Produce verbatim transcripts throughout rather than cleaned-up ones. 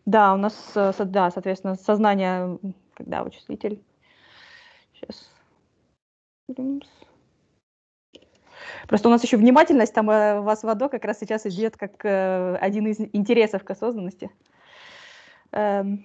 Да, у нас, э, со да, соответственно, сознание, м, когда вычислитель. Щас. Просто у нас еще внимательность, там, э, у вас в Адо как раз сейчас идет как, э, один из интересов к осознанности. Эм.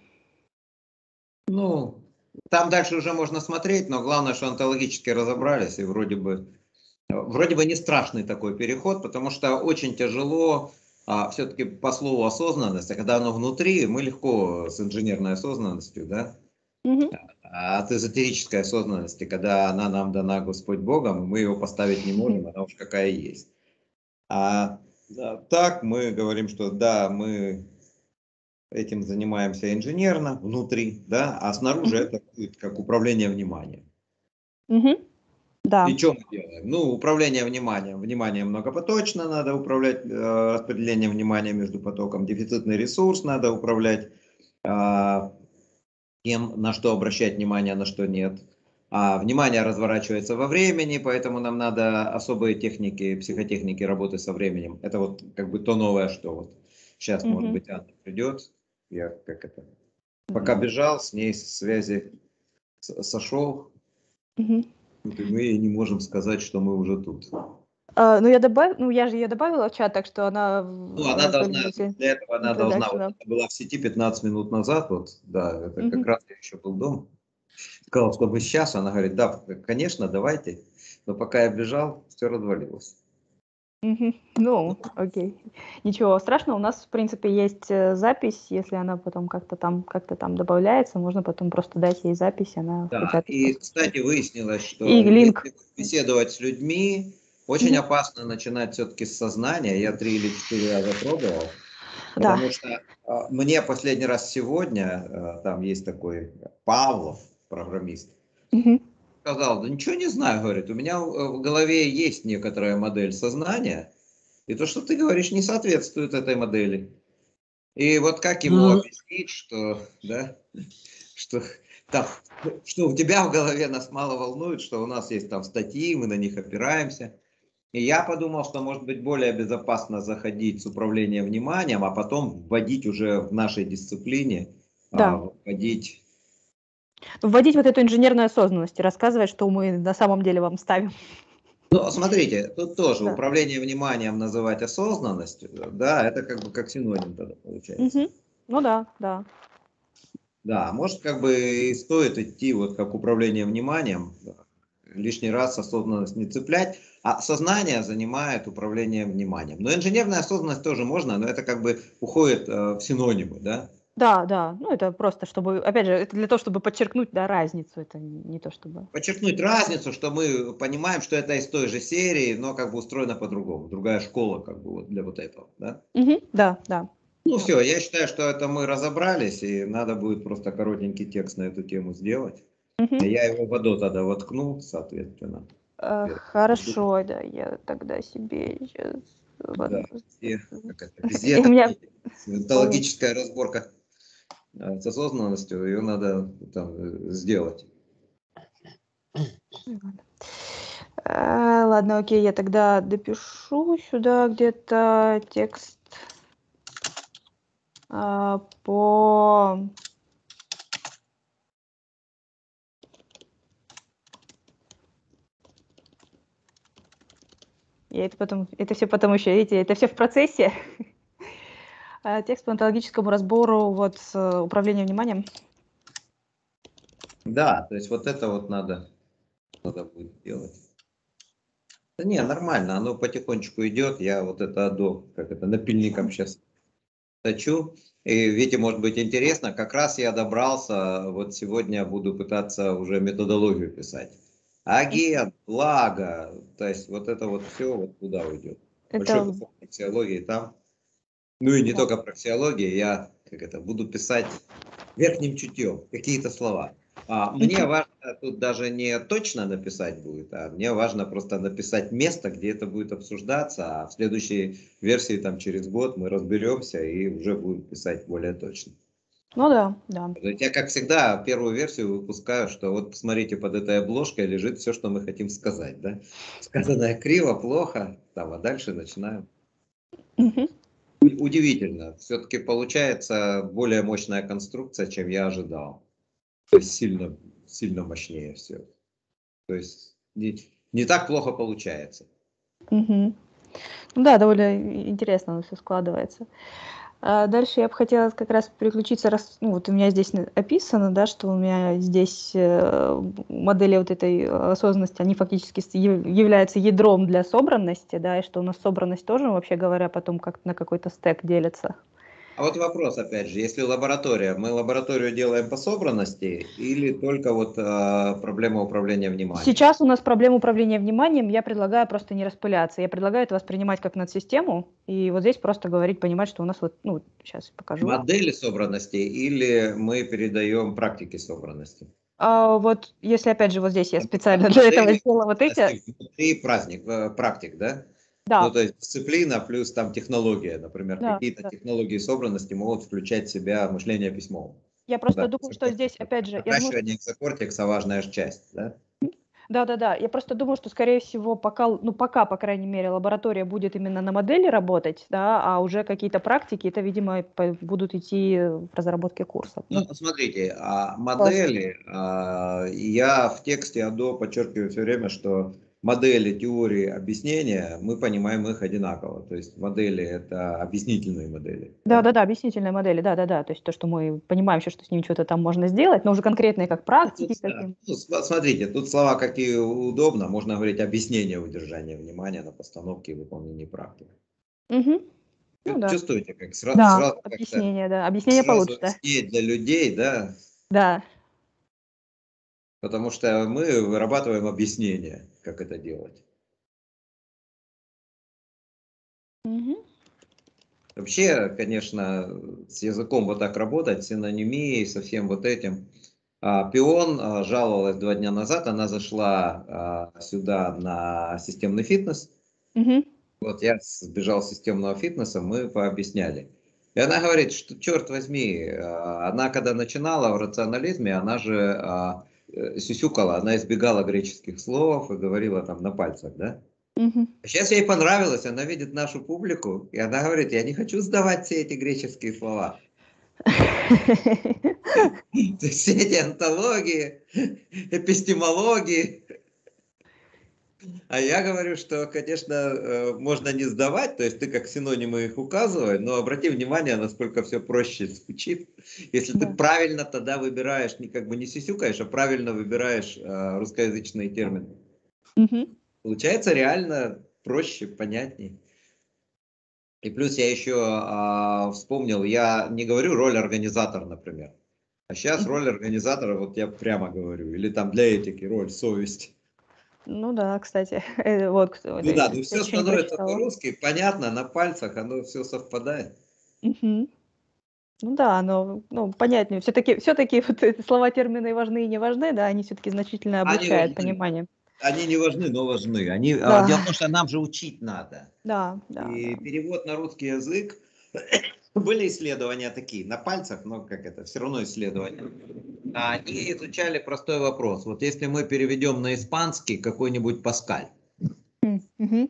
Ну, там дальше уже можно смотреть, но главное, что онтологически разобрались, и вроде бы, э, вроде бы не страшный такой переход, потому что очень тяжело, а, все-таки по слову осознанность, а когда оно внутри, мы легко с инженерной осознанностью, да, Мгм. а от эзотерической осознанности, когда она нам дана Господь Богом, мы его поставить не можем, она уж какая есть. А да, так мы говорим, что да, мы этим занимаемся инженерно, внутри, да, а снаружи Мгм. это будет как управление вниманием. Мгм. Да. И чё мы делаем? Ну, управление вниманием. Внимание многопоточно, надо управлять, э, распределением внимания между потоком. Дефицитный ресурс надо управлять, а, тем, на что обращать внимание, на что нет. А внимание разворачивается во времени, поэтому нам надо особые техники, психотехники работы со временем. Это вот как бы то новое, что вот сейчас, может Мгм. быть, Анна придет. Я как это, пока М. бежал, с ней с связи с- сошел, Мгм. вот и мы не можем сказать, что мы уже тут. А, ну, я добав ну, я же ее добавила в чат, так что она Ну, в она э, должна, повелитель для этого она должна, introduction, вот да. она была в сети пятнадцать минут назад, вот, да, это как Мгм. раз я еще был дома. Сказал, чтобы сейчас, она говорит, да, конечно, давайте. Но пока я бежал, все развалилось. Мгм. Ну, окей. Ничего страшного. У нас, в принципе, есть, э, запись. Если она потом как-то там как-то там добавляется, можно потом просто дать ей запись, она хоть Да, запись и, послушает. кстати, выяснилось, И что линк. если беседовать с людьми, очень Мгм. опасно начинать все-таки с сознания. Я три или четыре раза пробовал, Да. потому что а, мне последний раз сегодня, а, там есть такой Павлов, программист, Мгм. сказал, да ничего не знаю, говорит, у меня в в голове есть некоторая модель сознания, и то, что ты говоришь, не соответствует этой модели. И вот как ему объяснить, что, да, что, там, что у тебя в голове нас мало волнует, что у нас есть там статьи, мы на них опираемся. И я подумал, что может быть более безопасно заходить с управлением вниманием, а потом вводить уже в нашей дисциплине, а, Да. вводить. Вводить вот эту инженерную осознанность и рассказывать, что мы на самом деле вам ставим. Ну, смотрите, тут тоже Да. управление вниманием называть осознанностью, да, это как бы как синоним тогда получается. Мгм. Ну да, да. Да, может, как бы и стоит идти вот как управление вниманием, да, лишний раз осознанность не цеплять, а сознание занимает управление вниманием. Но инженерная осознанность тоже можно, но это как бы уходит э, в синонимы, да. Да, да. Ну, это просто чтобы, опять же, это для того, чтобы подчеркнуть, да, разницу. Это не не то чтобы. Подчеркнуть разницу, что мы понимаем, что это из той же серии, но как бы устроено по-другому. Другая школа как бы вот для вот этого, да. Мгм. Да, да. Ну Да. все, я считаю, что это мы разобрались, и надо будет просто коротенький текст на эту тему сделать. Мгм. Я его в Адо тогда воткну, соответственно. Э, Теперь буду, хорошо, да, я тогда себе сейчас да, везде, как это, везде И у это меня полный. онтологическая разборка э, с осознанностью, ее надо там э, сделать. Э, ладно, окей, я тогда допишу сюда где-то текст, а, по я это потом это все потом еще, видите, это все в процессе. А, текст по онтологическому разбору вот с э, управлением вниманием. Да, то есть вот это вот надо, надо будет делать. Да не, нормально, оно потихонечку идет. Я вот это Адо, как это, напильником сейчас точу. И видите, может быть интересно, как раз я добрался, вот сегодня буду пытаться уже методологию писать. Агент, благо, то есть вот это вот все вот туда уйдет. Большой Это кусок аксиологии там. Ну и не да. только про психологию, я как это, буду писать верхним чутьем какие-то слова. А мне Мгм. важно тут даже не точно написать будет, а мне важно просто написать место, где это будет обсуждаться, а в следующей версии там через год мы разберемся и уже будем писать более точно. Ну да, да. То есть я, как всегда, первую версию выпускаю, что вот посмотрите, под этой обложкой лежит все, что мы хотим сказать, да? Сказанное криво, плохо, там, а дальше начинаем. Мгм. удивительно. Все-таки получается более мощная конструкция, чем я ожидал. То есть сильно, сильно мощнее все. То есть не, не так плохо получается. Мгм. Ну да, довольно и интересно оно все складывается. А дальше я бы хотела как раз переключиться, раз, ну, вот у меня здесь на- описано, да, что у меня здесь э, модели вот этой э, осознанности, они фактически с- яв- являются ядром для собранности, да, и что у нас собранность тоже, вообще говоря, потом как на какой-то стек делится. А вот вопрос, опять же, если лаборатория, мы лабораторию делаем по собранности или только вот э, проблема управления вниманием? Сейчас у нас проблема управления вниманием, я предлагаю просто не распыляться, я предлагаю это воспринимать как надсистему, и вот здесь просто говорить, понимать, что у нас вот, ну, сейчас покажу. Модели собранности или мы передаем практики собранности? А вот если опять же вот здесь я Потому что специально для этого модели сделала вот эти, собранности внутри праздник, э, практик, да? Ну, да, то есть дисциплина плюс там технология, например, да, какие-то да. технологии собранности могут включать в себя мышление письмом. Я просто Да, думаю, что здесь, экзокортекс. опять же, я думаю, что Отращивание экзокортекса важная часть, да? да-да-да, я просто думаю, что, скорее всего, пока, л- ну, пока, по крайней мере, лаборатория будет именно на модели работать, да, а уже какие-то практики, это, видимо, по- будут идти в разработке курсов. Ну, Ну, смотрите, а класс. модели, а, я в тексте АДО подчеркиваю все время, что модели, теории, объяснения, мы понимаем их одинаково. То есть модели– это объяснительные модели. Да? Да-да-да, объяснительные модели, да-да-да, то есть то, что мы понимаем еще, что с ними что-то там можно сделать, но уже конкретные как Ну, тут, практики да. каким. Ну, см- смотрите, тут слова какие удобно. Можно говорить объяснение удержания внимания на постановке и выполнении практик. Мгм. Ну Чу- да. Чувствуете, как сразу, Да, сразу как-то объяснение, да, объяснение получше, сразу да. яснее для людей, да? Да. Потому что мы вырабатываем объяснение, как это делать. Мгм. Вообще, конечно, с языком вот так работать, синонимией, со всем вот этим. А, Пион а, жаловалась два дня назад, она зашла а, сюда на системный фитнес. Мгм. Вот я сбежал с системного фитнеса, мы пообъясняли. И она говорит, что, черт возьми, а, она когда начинала в рационализме, она же а, э, сюсюкала, она избегала греческих слов и говорила там на пальцах, да? Мгм. Сейчас ей понравилось, она видит нашу публику, и она говорит, я не хочу сдавать все эти греческие слова. То есть все эти антологии, эпистемологии. А я говорю, что, конечно, э, можно не сдавать, то есть ты как синонимы их указывай, но обрати внимание, насколько все проще звучит. Если ты Да. правильно тогда выбираешь, не как бы не сисюкаешь, а правильно выбираешь э, русскоязычные термины. Мгм. Получается реально проще, понятней. И плюс я еще а, вспомнил, я не говорю роль организатора, например. А сейчас Мгм. роль организатора, вот я прямо говорю, или там для этики роль совесть. Ну да, кстати, э, вот кто, да, Ну я да, чё- ну я все еще не становится прочитала. по-русски, понятно, на пальцах оно все совпадает. Мгм. Ну да, но, ну, понятнее. Все-таки, все-таки вот эти слова, термины важны и не важны, да, они все-таки значительно Они облегчают важны. понимание. Они не важны, но важны. Они, а, дело в Да, том, что нам же учить надо. да, да, да. И перевод на русский язык, были исследования такие, на пальцах, но как это, все равно исследования. А Они изучали простой вопрос. Вот если мы переведем на испанский какой-нибудь Паскаль, М, мгм,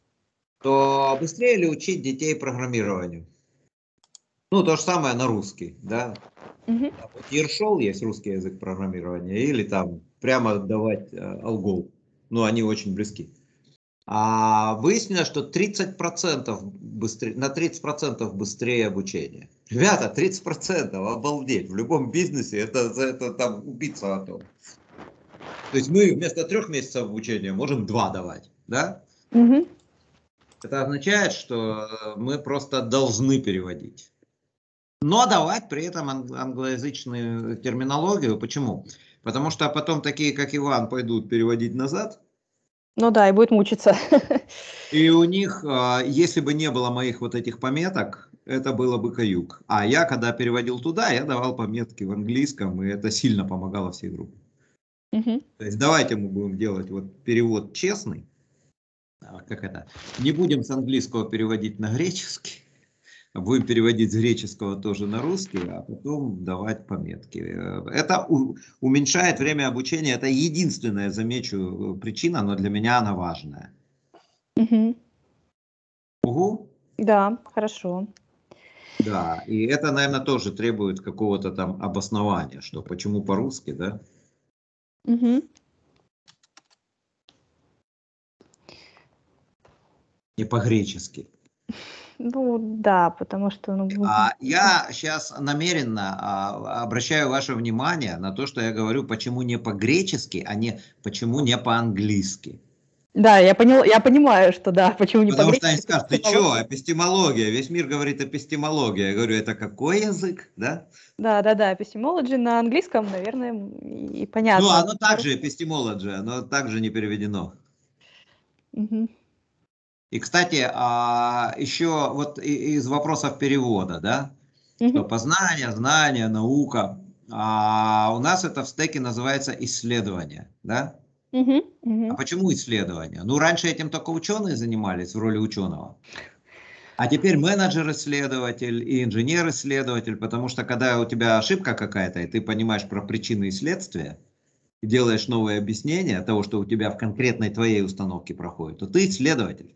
то быстрее ли учить детей программированию? Ну, то же самое на русский, да. мгм. Там вот Ершол есть русский язык программирования, или там прямо давать э, алгол. Ну, они очень близки. А выяснилось, что тридцать процентов быстрее, на тридцать процентов быстрее обучение. Ребята, тридцать процентов, обалдеть. В любом бизнесе это, за это там убиться готов. То есть мы вместо трех месяцев обучения можем два давать, да? Мгм. Это означает, что мы просто должны переводить. Но давать при этом ан- англоязычную терминологию. Почему? Потому что потом такие, как Иван, пойдут переводить назад. Ну да, и будет мучиться. И у них, а, если бы не было моих вот этих пометок, это было бы каюк. А я, когда переводил туда, я давал пометки в английском, и это сильно помогало всей группе. Мгм. То есть давайте мы будем делать вот перевод честный. А, Как это? Не будем с английского переводить на греческий. Будем переводить с греческого тоже на русский, а потом давать пометки. Э, Это у- уменьшает время обучения. Это единственная, замечу, э, причина, но для меня она важная. Мгм. Угу. Да, хорошо. Да, и это, наверное, тоже требует какого-то там обоснования, что почему по-русски, да? Мгм. Не по-гречески. Ну да, потому что, ну, бу- А я сейчас намеренно а, обращаю ваше внимание на то, что я говорю, почему не по-гречески, а не почему не по-английски. да, я поняла, я понимаю, что да, почему не Потому что они по-гречески, скажут, ты что, эпистемология, весь мир говорит эпистемология. Я говорю, это какой язык, да? да, да, да, epistemology на английском, наверное, и и Ну, понятно. оно также эпистемология, оно также не переведено. Мгм. И, кстати, а, еще вот и- из вопросов перевода, да, Мгм. что познание, знание, наука, а у нас это в стеке называется исследование, да? Мгм. А Мгм. почему исследование? Ну, раньше этим только ученые занимались в роли ученого. А теперь менеджер-исследователь и инженер-исследователь, потому что когда у тебя ошибка какая-то, и ты понимаешь про причины и следствия, и делаешь новые объяснения того, что у тебя в конкретной твоей установке проходит, то ты исследователь.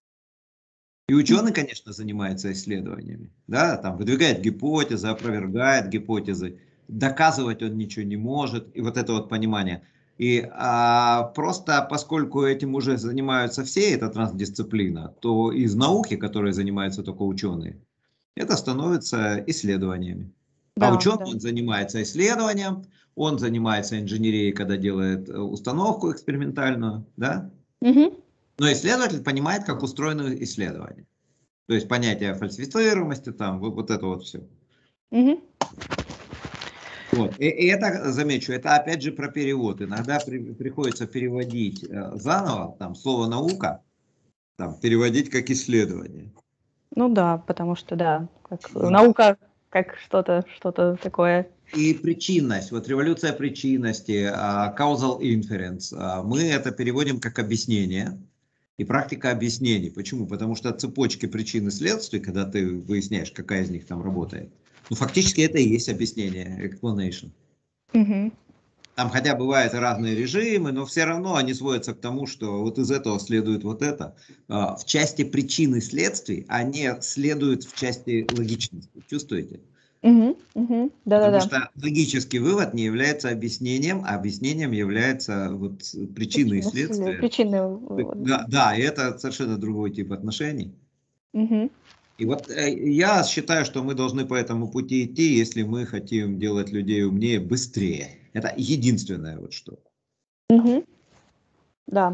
И ученый, Мгм. конечно, занимается исследованиями, да, там выдвигает гипотезы, опровергает гипотезы, доказывать он ничего не может, и вот это вот понимание. И а, просто поскольку этим уже занимаются все, это трансдисциплина, то из науки, которой занимаются только ученые, это становится исследованиями. А Да, ученый, да. он занимается исследованием, он занимается инженерией, когда делает э, установку экспериментальную, да, Мгм. но исследователь понимает, как устроено исследование. То есть понятие фальсифицируемости, там, вот, вот это вот все. Мгм. Вот. И, и это, замечу, это опять же про перевод. Иногда при- приходится переводить э, заново, там, слово наука, там, переводить как исследование. Ну да, потому что, да, как Да. наука, как что-то, что-то такое. И причинность, вот революция причинности, а, causal inference, а, мы это переводим как объяснение и практика объяснений. Почему? Потому что цепочки причин и следствий, когда ты выясняешь, какая из них там работает, ну, фактически это и есть объяснение, explanation. Мгм. Там хотя бывают и разные режимы, но все равно они сводятся к тому, что вот из этого следует вот это. А, В части причин и следствий они следуют в части логичности. Чувствуете? Мгм. Мгм. Потому Да-да-да. что логический вывод не является объяснением, а объяснением является вот причины и Причины, сли- следствия. причины вывода. Да, да, и это совершенно другой тип отношений. Мгм. И вот э, я считаю, что мы должны по этому пути идти, если мы хотим делать людей умнее, быстрее. Это единственное вот что. Мгм. Да,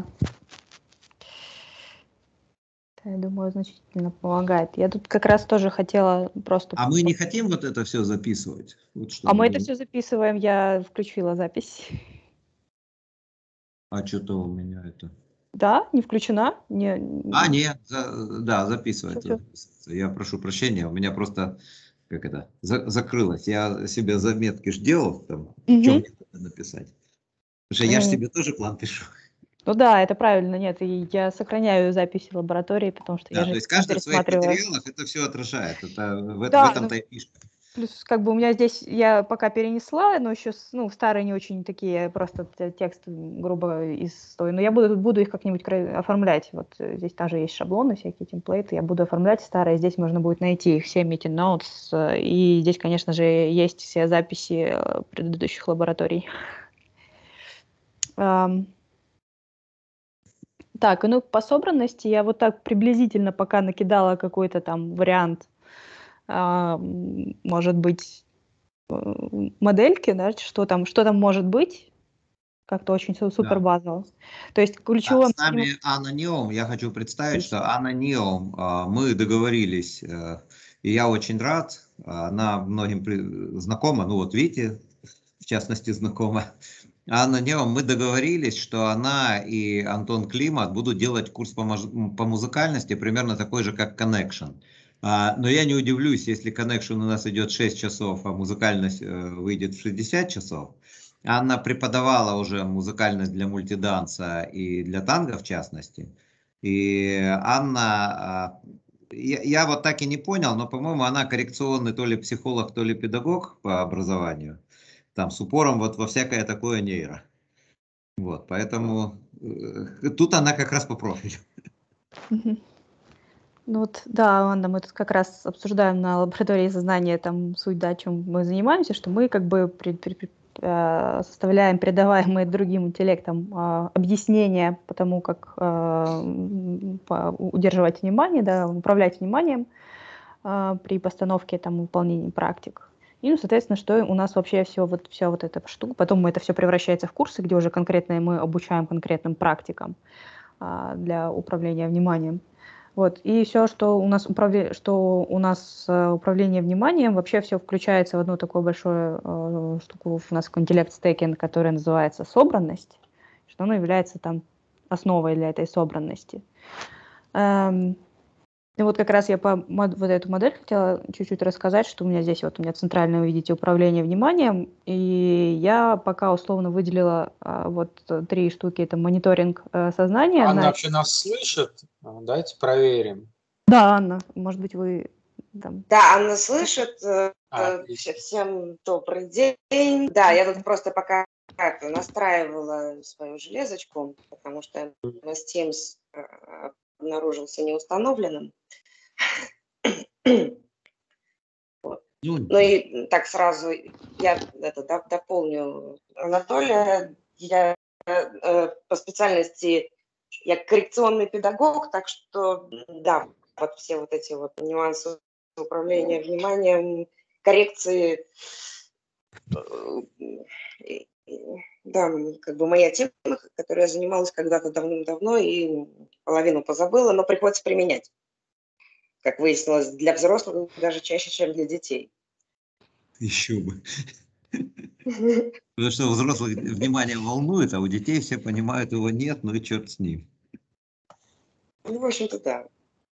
это, я думаю, значительно помогает. Я тут как раз тоже хотела просто... А мы не хотим вот это все записывать. Вот что А мы мы это думаем. все записываем, я включила запись. А что-то у меня это. Да, не включена? Не, А, н- нет, за- да, записывается, всё-всё. записывается. Я прошу прощения, у меня просто, как это, за- закрылось. Я себе заметки ж делал, там, что Мгм. мне надо написать. Потому что я же М, себе тоже план пишу. Ну да, это правильно. Нет, и я сохраняю записи лаборатории, потому что я Да, же то их есть потом каждый в своих пересматриваю. материалах это все отражает. Это в, в Да, ну этом-то и фишка. плюс как бы у меня здесь я пока перенесла, но еще, ну, старые не очень такие, просто те- текст грубо из той. Но я буду, буду их как-нибудь кра- оформлять. Вот э, здесь тоже есть шаблоны, всякие темплейты. Я буду оформлять старые. Здесь можно будет найти их все meeting notes. э, И здесь, конечно же, есть все записи э, предыдущих лабораторий. Ам, Так, и ну по собранности я вот так приблизительно пока накидала какой-то там вариант, а, м, может быть, э, модельки, да, что там, что там может быть, как-то очень су- супер Да. базово. То есть А, ключевое... с нами Анна Неом, я хочу представить, Есть. что Анна Неом, а, мы договорились, э, и я очень рад, а, она многим при- знакома, ну вот видите, в частности знакома. Анна Неом, мы договорились, что она и Антон Климат будут делать курс по, мож- по музыкальности примерно такой же, как Connection. А, Но я не удивлюсь, если Connection у нас идет шесть часов, а музыкальность э, выйдет в шестьдесят часов. Анна преподавала уже музыкальность для мультиданса и для танго в частности. И Анна, а, я, я вот так и не понял, но, по-моему, она коррекционный то ли психолог, то ли педагог по образованию. Там с упором вот во всякое такое нейро. Вот, поэтому э, тут она как раз по профилю. Мгм. Ну вот, да, Анна, мы тут как раз обсуждаем на лаборатории сознания там суть, да, чем мы занимаемся, что мы как бы при, при- при- э, составляем передаваемые другим интеллектам э, объяснения по тому, как э, м, по- удерживать внимание, да, управлять вниманием э, при постановке, там, выполнении практик. И, ну, соответственно, что у нас вообще все вот, вся вот эта штука, потом это все превращается в курсы, где уже конкретно мы обучаем конкретным практикам а, для управления вниманием. Вот. И все, что у нас, управля... что у нас э, управление вниманием, вообще все включается в одну такую большую э, штуку, у нас интеллект стекинг, которая называется собранность, что оно является там основой для этой собранности. Эм, и вот как раз я по мод- вот эту модель хотела чуть-чуть рассказать, что у меня здесь вот у меня центральное, вы видите, управление вниманием, и я пока условно выделила а, вот э, три штуки, это мониторинг э, сознания. Анна На... вообще нас слышит? А, Давайте проверим. Да, Анна, может быть, вы там... Да, Анна слышит. э, А, э, отлично. Всем добрый день. Да, я тут просто пока как-то настраивала свою железочку, потому что эм эс Teams э, обнаружился неустановленным. Вот. Ну, Ну и так сразу я это, доп- дополню Анатолия. Я э, по специальности я коррекционный педагог, так что да, вот все вот эти вот нюансы управления вниманием, коррекции, э, и- и, да, как бы моя тема, которой я занималась когда-то давным-давно и половину позабыла, но приходится применять, как выяснилось, для взрослых даже чаще, чем для детей. еще бы. Потому что у взрослых внимание волнует, а у детей все понимают, его нет, ну и черт с ним. Ну, в общем-то, да.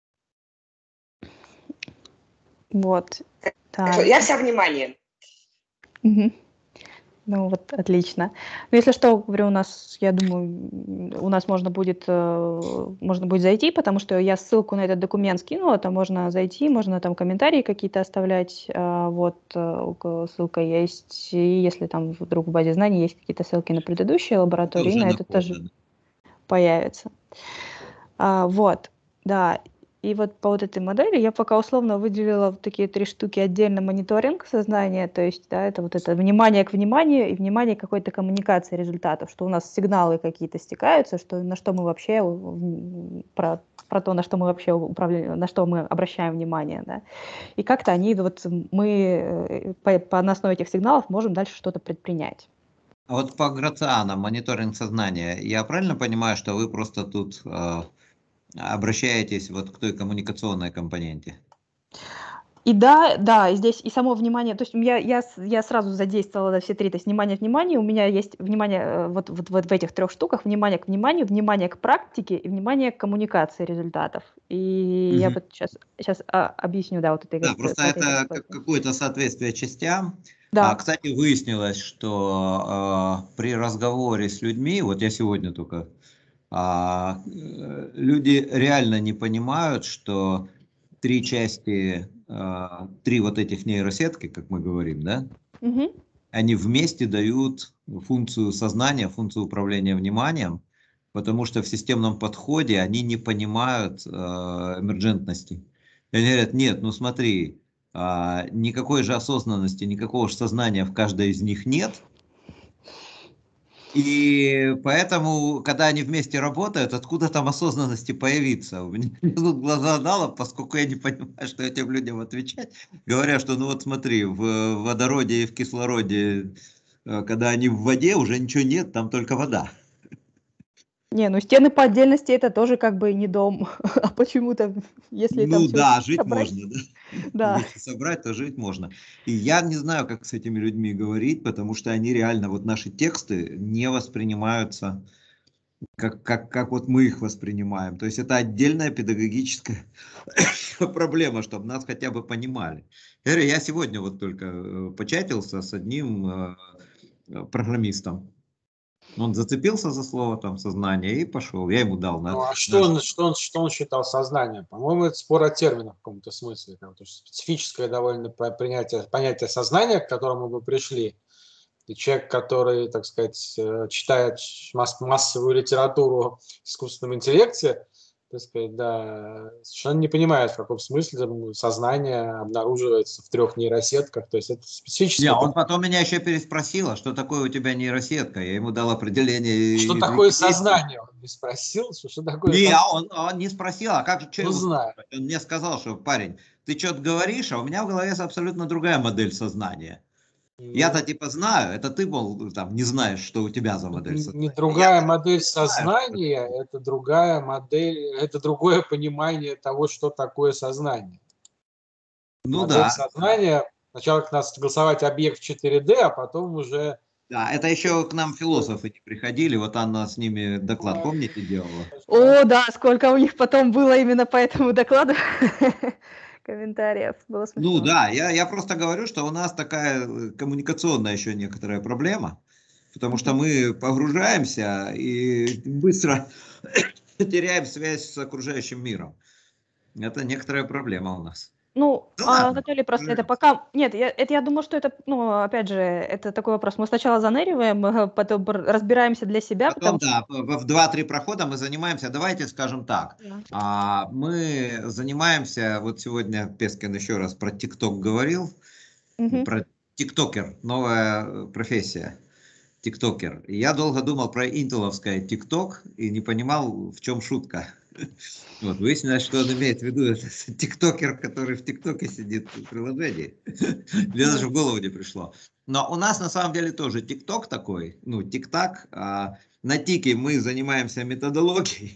Вот. Так что Так. я вся внимание. Мгм. Ну вот, отлично. Ну, если что, говорю, у нас, я думаю, у нас можно будет, э, можно будет зайти, потому что я ссылку на этот документ скинула, там можно зайти, можно там комментарии какие-то оставлять, а, вот, э, ко- ссылка есть, и если там вдруг в базе знаний есть какие-то ссылки на предыдущие Это лаборатории, уже на на это тоже кода. появится. А, вот, да. И вот по вот этой модели я пока условно выделила вот такие три штуки: отдельно мониторинг сознания, то есть, да, это вот это внимание к вниманию и внимание к какой-то коммуникации результатов, что у нас сигналы какие-то стекаются, что на что мы вообще м, про, про то, на что мы вообще управляем, на что мы обращаем внимание, да. И как-то они вот мы э, по, по на основе этих сигналов можем дальше что-то предпринять. А вот по Грациану, мониторинг сознания, я правильно понимаю, что вы просто тут э, обращаетесь вот к той коммуникационной компоненте? И да, да, и здесь и само внимание, то есть я, я, с- я сразу задействовала, да, все три, то есть внимание, внимание, у меня есть внимание э, вот, вот, вот в этих трех штуках, внимание к вниманию, внимание к практике и внимание к коммуникации результатов. И я Мгм. вот сейчас, сейчас объясню, да, вот этой, Да, вот, э, просто по этой это как цепочке. какое-то соответствие частям. А, Да. кстати, выяснилось, что э, при разговоре с людьми, вот я сегодня только, а, э, люди реально не понимают, что три части, а, три вот этих нейросетки, как мы говорим, да, Мгм. они вместе дают функцию сознания, функцию управления вниманием, потому что в системном подходе они не понимают э, эмерджентности. И они говорят, нет, ну смотри, а, никакой же осознанности, никакого же сознания в каждой из них нет. И поэтому, когда они вместе работают, откуда там осознанности появиться? У меня тут глаза дало, поскольку я не понимаю, что этим людям отвечать. Говорят, что ну вот смотри, в водороде и в кислороде, э, когда они в воде, уже ничего нет, там только вода. Не, ну стены по отдельности это тоже как бы не дом, а почему-то, если там Ну все да, жить собрать, можно, да. да. Если собрать, то жить можно. И я не знаю, как с этими людьми говорить, потому что они реально, вот наши тексты не воспринимаются как, как, как вот мы их воспринимаем. То есть это отдельная педагогическая проблема, чтобы нас хотя бы понимали. Я говорю, я сегодня вот только э, початился с одним э, э, программистом. Он зацепился за слово там сознание и пошел. Я ему дал на, Ну, а что на он, что он, что он считал сознанием? По-моему, это спор о терминах в каком-то смысле. Там, то есть специфическое довольно по- принятие, понятие сознания, к которому вы пришли. И человек, который, так сказать, э, читает масс- массовую литературу в искусственном интеллекте, так сказать, да, совершенно не понимает, в каком смысле сознание обнаруживается в трех нейросетках. То есть это Не, специфическое. он потом меня еще переспросил, что такое у тебя нейросетка. Я ему дал определение. Что из такое Википедии. сознание? Он не спросил, что, что такое Не, сознание. он, он не спросил, а как же, что Ну, ему знаю. спрашивать? Он мне сказал, что, парень, ты что-то говоришь, а у меня в голове абсолютно другая модель сознания. Я-то Ну, типа знаю, это ты, мол, там, не знаешь, что у тебя за модель не сознания. другая Я модель не знаю, что сознания, такое. это другая модель, это другое понимание того, что такое сознание. Ну Модель да, сознания, сначала надо согласовать объект в четыре дэ, а потом уже... да, это еще к нам философы не приходили, вот Анна с ними доклад, помните, делала? О, да, сколько у них потом было именно по этому докладу комментариев. Было Ну смешно. да, я, я просто говорю, что у нас такая э, коммуникационная еще некоторая проблема, потому что мы погружаемся и быстро теряем связь с окружающим миром. Это некоторая проблема у нас. Ну, Ну а, ладно, Анатолий, просто это погружаемся. пока... Нет, я, это я думаю, что это, ну, опять же, это такой вопрос. Мы сначала заныриваем, э, потом р- разбираемся для себя, Потом, потому что... да, в в два-три прохода мы занимаемся, давайте скажем так, Да. а, мы занимаемся, вот сегодня Пескин еще раз про ТикТок говорил, Мгм. про тиктокер, новая э, профессия. Тиктокер. И я долго думал про интеловское ТикТок и не понимал, в чем шутка. Вот, выяснилось, что он имеет в виду это тиктокер, который в ТикТоке сидит в приложении. Мне даже в голову не пришло. Но у нас на самом деле тоже ТикТок такой, ну, ТикТак. А на Тике мы занимаемся методологией,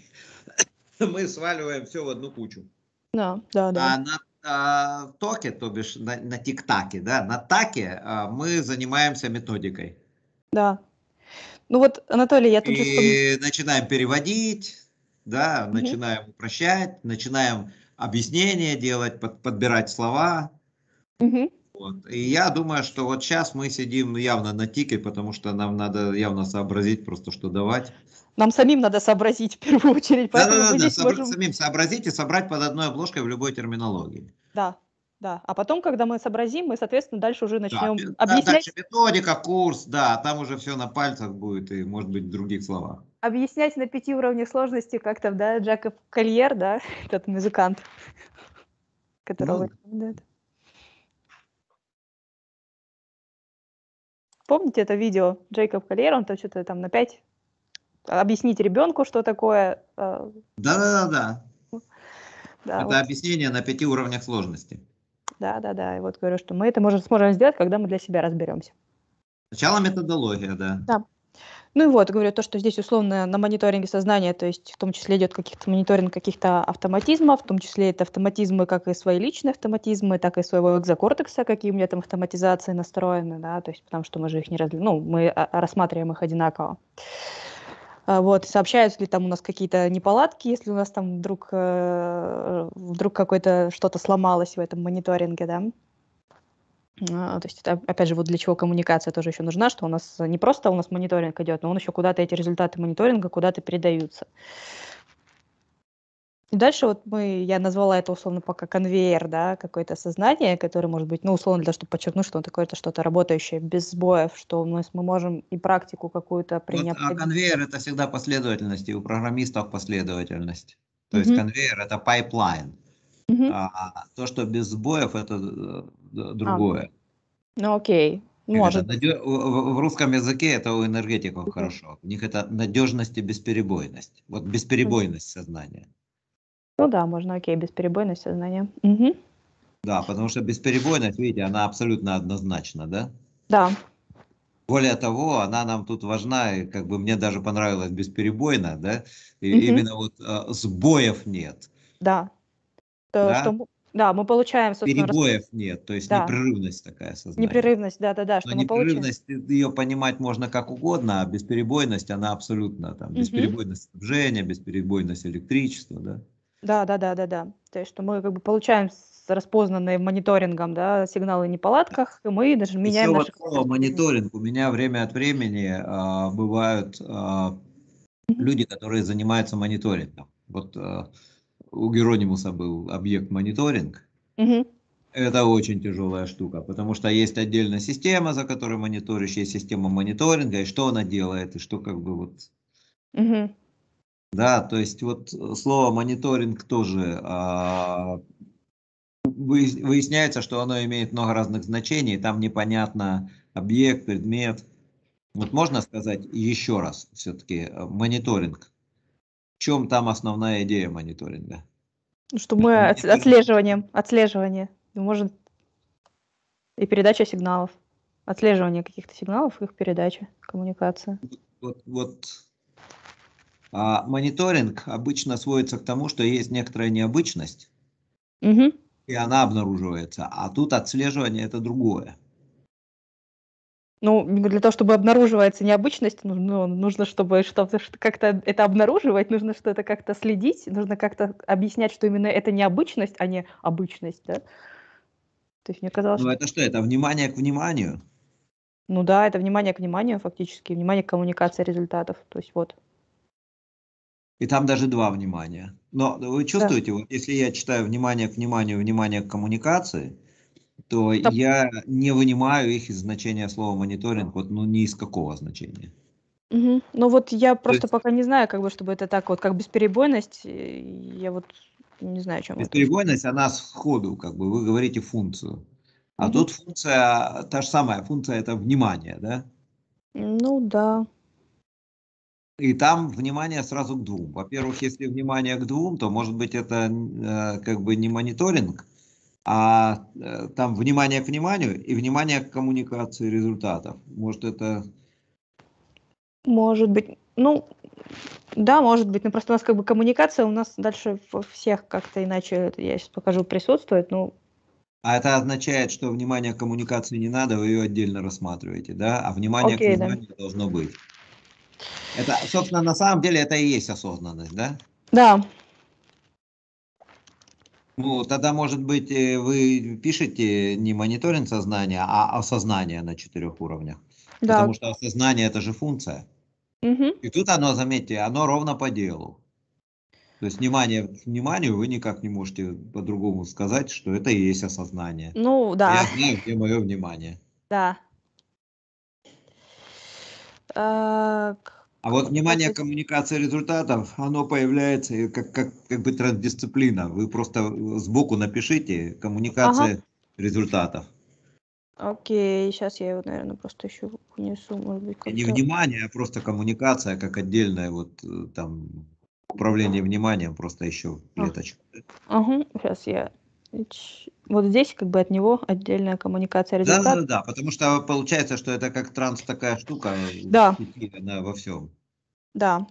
мы сваливаем все в одну кучу. Да, да, да. А на а, Токе, то бишь на, на ТикТаке, да, на Таке а, мы занимаемся методикой. Да. Ну вот, Анатолий, я тут же вспомнила. И начинаем переводить, да, Мгм. начинаем упрощать, начинаем объяснения делать, под- подбирать слова. Мгм. Вот. И я думаю, что вот сейчас мы сидим явно на тике, потому что нам надо явно сообразить просто, что давать. Нам самим надо сообразить в первую очередь, поэтому мы Да-да-да, здесь собра- можем... самим сообразить и собрать под одной обложкой в любой терминологии. Да, да. А потом, когда мы сообразим, мы, соответственно, дальше уже Да, начнем пи- да, дальше объяснять, методика, курс, да, там уже все на пальцах будет и, может быть, в других словах. объяснять на пяти уровнях сложности, как там, да, Джакоб Кольер, да, этот музыкант, которого... Ну, Да. Помните это видео Джейкоб Кольер, он то что-то там на пять объяснить ребенку, что такое. э, да-да-да, Да, это вот, объяснение на пяти уровнях сложности. да, да, да. И вот говорю, что мы это можем, сможем сделать, когда мы для себя разберемся. Сначала методология, да. Да. Ну и вот, говорю, то, что здесь условно на мониторинге сознания, то есть в том числе идет каких-то мониторинг каких-то автоматизмов, в том числе это автоматизмы как и свои личные автоматизмы, так и своего экзокортекса, какие у меня там автоматизации настроены, да, то есть потому что мы же их не раз... ну, мы а, рассматриваем их одинаково. А, Вот, и сообщаются ли там у нас какие-то неполадки, если у нас там вдруг, э, вдруг какое-то что-то сломалось в этом мониторинге, да. А, То есть это, опять же, вот для чего коммуникация тоже еще нужна, что у нас не просто у нас мониторинг идет, но он еще куда-то, эти результаты мониторинга куда-то передаются. И дальше вот мы, я назвала это условно пока конвейер, да, какое-то сознание, которое может быть, ну, условно, для того, чтобы подчеркнуть, что он такое-то что-то работающее, без сбоев, что мы, с- мы можем и практику какую-то при Вот а необходимости. конвейер это всегда последовательность, и у программистов последовательность. То есть конвейер это пайплайн. А то, что без сбоев, это э, д- А, другое. ну окей, Как это, может быть. надё- в в русском языке это у энергетиков хорошо. У них это надежность и бесперебойность. Вот бесперебойность сознания. Ну да, можно, окей, бесперебойность сознания. Мгм. Да, потому что бесперебойность, видите, она абсолютно однозначна, да? Да. Более того, она нам тут важна, и как бы мне даже понравилось бесперебойно, да? И Мгм. именно вот э, сбоев нет, Да. То, что, да? мы- да, мы получаем, собственно, рас- Перебоев нет, то есть да, непрерывность такая сознания. непрерывность, да-да-да, Но что мы получаем. непрерывность, ее понимать можно как угодно, а бесперебойность, она абсолютно там, Мгм. бесперебойность снабжения, бесперебойность электричества, да. Да-да-да-да-да. То есть, что мы как бы получаем с распознанные мониторингом, да, сигналы о неполадках, и мы даже Еще меняем вот наши слово распределения. мониторинг. У меня время от времени а, бывают а, Мгм. люди, которые занимаются мониторингом. Вот а, у Геронимуса был объект мониторинг. Мгм. Это очень тяжелая штука, потому что есть отдельная система, за которой мониторишь, есть система мониторинга, и что она делает, и что как бы вот... Мгм. Да, то есть вот слово мониторинг тоже а, выяс- выясняется, что оно имеет много разных значений, там непонятно объект, предмет. Вот можно сказать еще раз все-таки мониторинг. В чем там основная идея мониторинга? Ну, что Что мы отс- мониторинг отслеживанием, отслеживание, может, и передача сигналов, отслеживание каких-то сигналов, их передача, коммуникация. вот, вот а, мониторинг обычно сводится к тому, что есть некоторая необычность, Угу. и она обнаруживается, а тут отслеживание это другое. Ну, для того, чтобы обнаруживается необычность, ну, ну, нужно, чтобы что-то что- как-то это обнаруживать, нужно что-то как-то следить, нужно как-то объяснять, что именно это необычность, а не обычность, да? То есть мне казалось, Ну что, это что, это внимание к вниманию? ну да, это внимание к вниманию фактически, внимание к коммуникации результатов. То есть вот. И там даже два внимания. Но вы Да. чувствуете, вот если я читаю внимание к вниманию, внимание к коммуникации, то Там- я не вынимаю их из значения слова мониторинг, вот ну ни из какого значения. Мгм. Ну вот я То просто есть пока не знаю, как бы, чтобы это так вот, как бесперебойность, э, я вот не знаю, о чем это. бесперебойность, она сходу, как бы вы говорите функцию. А Мгм. тут функция, та же самая функция, это внимание, да? Ну да. И там внимание сразу к двум. Во-первых, если внимание к двум, то может быть это э, как бы не мониторинг, а э, там внимание к вниманию и внимание к коммуникации результатов. Может это... Может быть. Ну, да, может быть. Но просто у нас как бы коммуникация у нас дальше во всех как-то иначе, это я сейчас покажу, присутствует. Ну, А это означает, что внимание к коммуникации не надо, вы ее отдельно рассматриваете, да? А внимание к окей, да. вниманию должно быть. Это, собственно, на самом деле это и есть осознанность, да? Да, Ну, тогда, может быть, э, вы пишете не мониторинг сознания, а осознание на четырех уровнях. да. Потому что осознание это же функция. Мгм. И тут оно, заметьте, оно ровно по делу. То есть внимание к вниманию вы никак не можете по-другому сказать, что это и есть осознание. Ну, да, Я знаю, где мое внимание. да. А, к- А как вот это внимание к показать? коммуникации результатов, оно появляется и как, как, как бы трансдисциплина. Вы просто сбоку напишите Ага. коммуникация результатов. Окей, сейчас я его, наверное, просто еще внесу, может быть, И не как-то. внимание, а просто коммуникация, как отдельное вот э, там управление вниманием, просто еще А, клеточка. ага, сейчас я. Ч- Вот здесь как бы от него отдельная коммуникация Да, да, результат. да, да, потому что получается, что это как транс такая штука, в Да, сети, она во всем. да.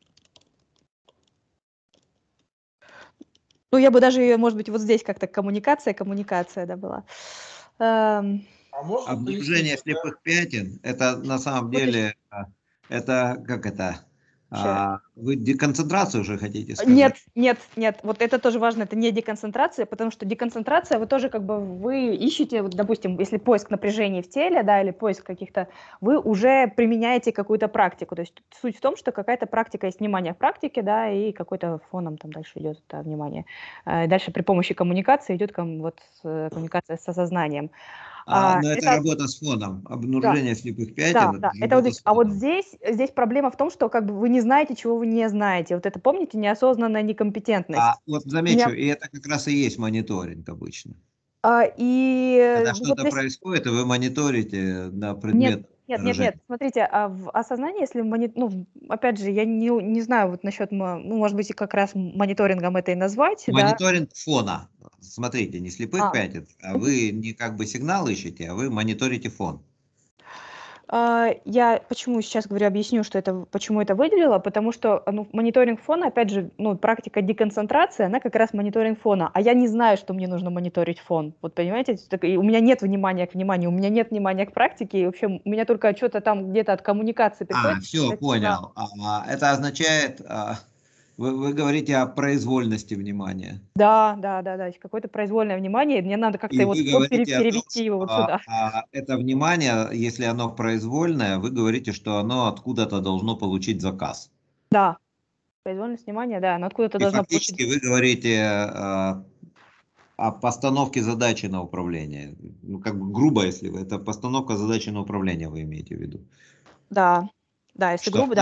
Ну, я бы даже ее, может быть, вот здесь как-то коммуникация, коммуникация, да, была. Эм, А можно Обнаружение пояснить это? слепых пятен, это на самом вот еще. деле, а, это как это, Ща. а, вы деконцентрацию уже хотите сказать? Нет, нет, нет, вот это тоже важно, это не деконцентрация, потому что деконцентрация, вы тоже как бы, вы ищете, вот, допустим, если поиск напряжений в теле, да, или поиск каких-то, вы уже применяете какую-то практику, то есть суть в том, что какая-то практика есть внимание в практике, да, и какой-то фоном там дальше идет это внимание. Э, Дальше при помощи коммуникации идет ком- вот э, коммуникация с осознанием. А, А, но это Это, работа с фоном. да, Обнаружение слепых да, пятен, это да, же это вот работа здесь. с А вот фоном. здесь, здесь проблема в том, что как бы вы не знаете, чего вы не знаете. Вот это, помните, неосознанная А некомпетентность. вот У меня замечу, и это как раз и есть мониторинг обычно. А, и э, Когда ну, вот что-то здесь происходит, и вы мониторите на нет, предмет нет, нет, нет. выражения. Смотрите, а в осознании, если мони... ну, опять же, я не, не знаю вот насчет, мо- ну, может быть, и как раз мониторингом это и назвать, да. Мониторинг фона. Смотрите, не слепых А, пятен, а мгм. вы не как бы сигнал ищете, а вы мониторите фон. А, я почему сейчас говорю, объясню, что это, почему это выделила, потому что, а, ну, мониторинг фона, опять же, ну, практика деконцентрации, она как раз мониторинг фона, а я не знаю, что мне нужно мониторить фон, вот понимаете, Так и у меня нет внимания к вниманию, у меня нет внимания к практике, и вообще у меня только что-то там где-то от коммуникации А, приходит. все, Да. понял. А, это означает, а, вы, вы говорите о произвольности внимания. Да, да, да, да, есть какое-то произвольное внимание, и мне надо как-то И его вы вот пере- говорите о том, перевести его что вот сюда. а, это внимание, если оно произвольное, вы говорите, что оно откуда-то должно получить заказ. Да, произвольность внимания, да, она откуда-то И должна получить. фактически вы говорите а, о постановке задачи на управление. Ну, как бы грубо, если вы, это постановка задачи на управление вы имеете в виду. Да, да, если Что грубо, да. она,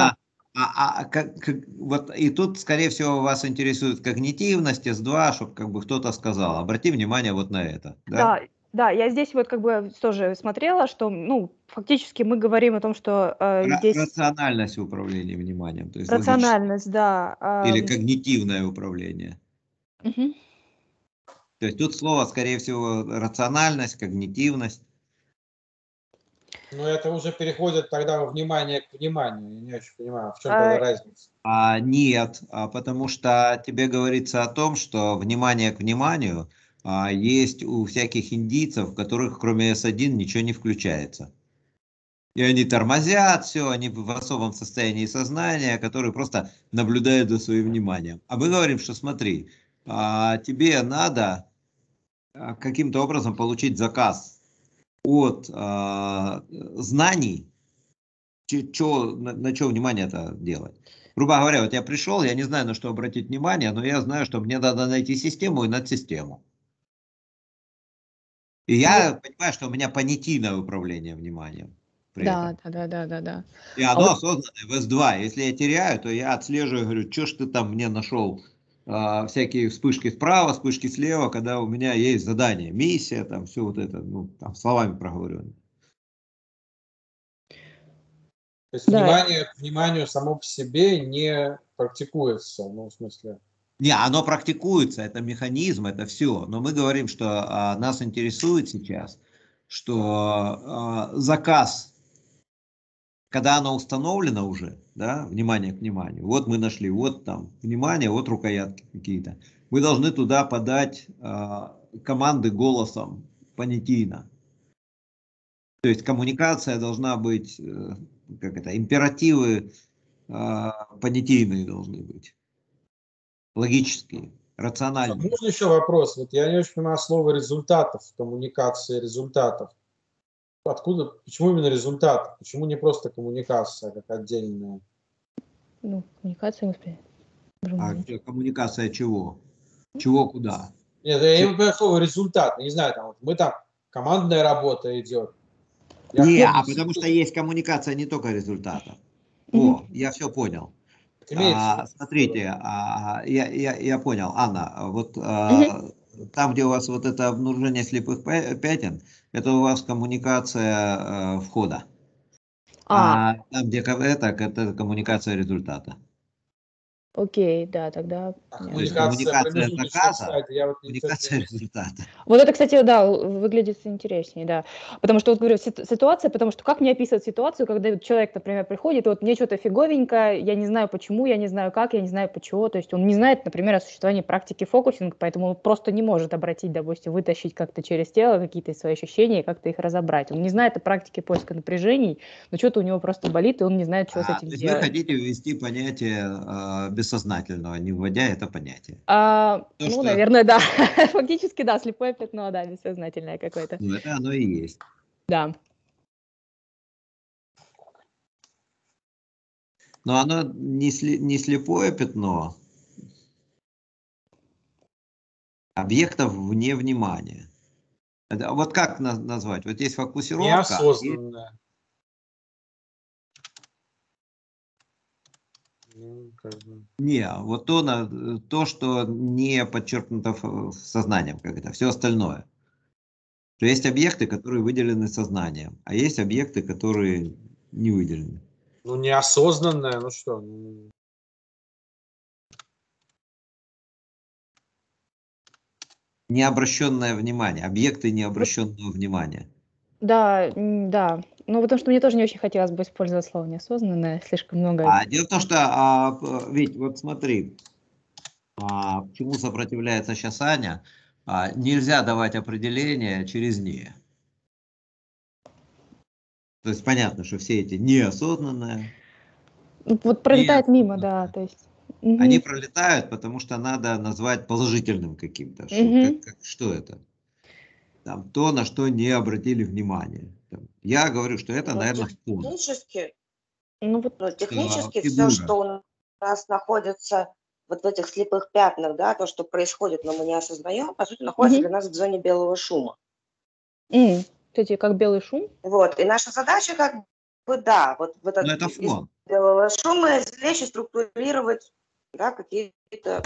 А, а как, как, вот и тут, скорее всего, вас интересует когнитивность, эс два, чтобы как бы кто-то сказал. Обрати внимание вот на это. Да? Да, да, я здесь вот как бы тоже смотрела, что, ну, фактически мы говорим о том, что э, Ра- здесь Рациональность управления вниманием, то есть логическое. рациональность, да. Или эм, когнитивное управление. мгм. То есть тут слово, скорее всего, рациональность, когнитивность. Но это уже переходит тогда во внимание к вниманию. Я не очень понимаю, в чем А, тогда разница. А, нет, а потому что тебе говорится о том, что внимание к вниманию а, есть у всяких индийцев, в которых кроме эс один ничего не включается. И они тормозят все, они в особом состоянии сознания, которые просто наблюдают за своим вниманием. А мы говорим, что смотри, а, тебе надо а, каким-то образом получить заказ от а, знаний, че- чё- на, на что внимание это делать. Грубо говоря, вот я пришел, я не знаю, на что обратить внимание, но я знаю, что мне надо найти систему и надсистему. И ну, я понимаю, что у меня понятийное управление вниманием при да, этом. да, да, да, да, да. И А оно вот, осознанное в эс два. Если я теряю, то я отслеживаю, говорю, что ж ты там мне нашел а, всякие вспышки справа, вспышки слева, когда у меня есть задание, миссия, там все вот это, ну, там словами проговорено. То есть да, внимание к вниманию само по себе не практикуется, ну, в смысле. Не, оно практикуется, это механизм, это все. Но мы говорим, что а, нас интересует сейчас, что а, заказ, когда оно установлено уже, да, внимание к вниманию, вот мы нашли, вот там внимание, вот рукоятки какие-то. Мы должны туда подать а, команды голосом понятийно. То есть коммуникация должна быть, э, как это, императивы а, понятийные должны быть, логические, рациональные. Можно еще вопрос? Вот я не очень понимаю слово результатов, коммуникации результатов. Откуда, почему именно результат? Почему не просто коммуникация, как отдельная? ну, коммуникация, господи. боже А мой. где коммуникация чего? Чего куда? Нет, я Че- не понимаю слово результат. Не знаю, там, вот мы там, командная работа идет. Я Не, к- а потому что есть коммуникация не только результатов. Мгм. О, я все понял. Так имеется в А, виду, смотрите, а, я, я, я понял, Анна, вот Мгм. а, там, где у вас вот это обнаружение слепых пя- пятен, это у вас коммуникация а, входа. А, А там, где ко- это, это коммуникация результата. окей, да, тогда а То есть понятно. коммуникация коммуникация промежуточных заказа, стадий. Я вот не, честно, коммуникация не- результата. Вот это, кстати, да, у- выглядит интереснее, да. Потому что, вот говорю, сит- ситуация, потому что как мне описывать ситуацию, когда вот человек, например, приходит, и вот мне что-то фиговенько, я не знаю почему, я не знаю как, я не знаю почему, то есть он не знает, например, о существовании практики фокусинга, поэтому он просто не может обратить, допустим, вытащить как-то через тело какие-то свои ощущения и как-то их разобрать. Он не знает о практике поиска напряжений, но что-то у него просто болит, и он не знает, что с А, этим то есть вы делать. хотите ввести понятие а, бессознательного, не вводя это понятие. А, То, ну, что наверное, да. Фактически, да, слепое пятно, да, бессознательное какое-то. ну, это оно и есть. Да. Но оно не, сли- не слепое пятно объектов вне внимания. Это, вот как на- назвать? Вот есть фокусировка. И, неосознанная. Ну, как бы. не, вот то, на- то, что не подчеркнуто в- сознанием, как это, все остальное. То есть объекты, которые выделены сознанием, а есть объекты, которые не выделены. Ну, неосознанная, ну что? ну, Необращенное внимание, объекты Вот, необращенного внимания. да, м, да. Ну, потому что мне тоже не очень хотелось бы использовать слово неосознанное, слишком много. А дело в том, что, а, п- ведь вот смотри, а, почему сопротивляется сейчас Аня, а, нельзя давать определение через «не». То есть понятно, что все эти неосознанные, Ну, вот пролетает мимо, да, неосознанные, то есть. они Мгм, пролетают, потому что надо назвать положительным каким-то. Что, мгм. как, как- что это? Там, то, на что не обратили внимания. Там, я говорю, что это, Но наверное, фон. технически, Ну, вот, ну, Что технически все, фигура. что у нас находится вот в этих слепых пятнах, да, то, что происходит, но мы не осознаем, по сути, находится мгм. для нас в зоне белого шума. М, Кстати, как белый шум. Вот. И наша задача как бы да, вот в Но этот это из фон. белого шума извлечь и структурировать, да, какие-то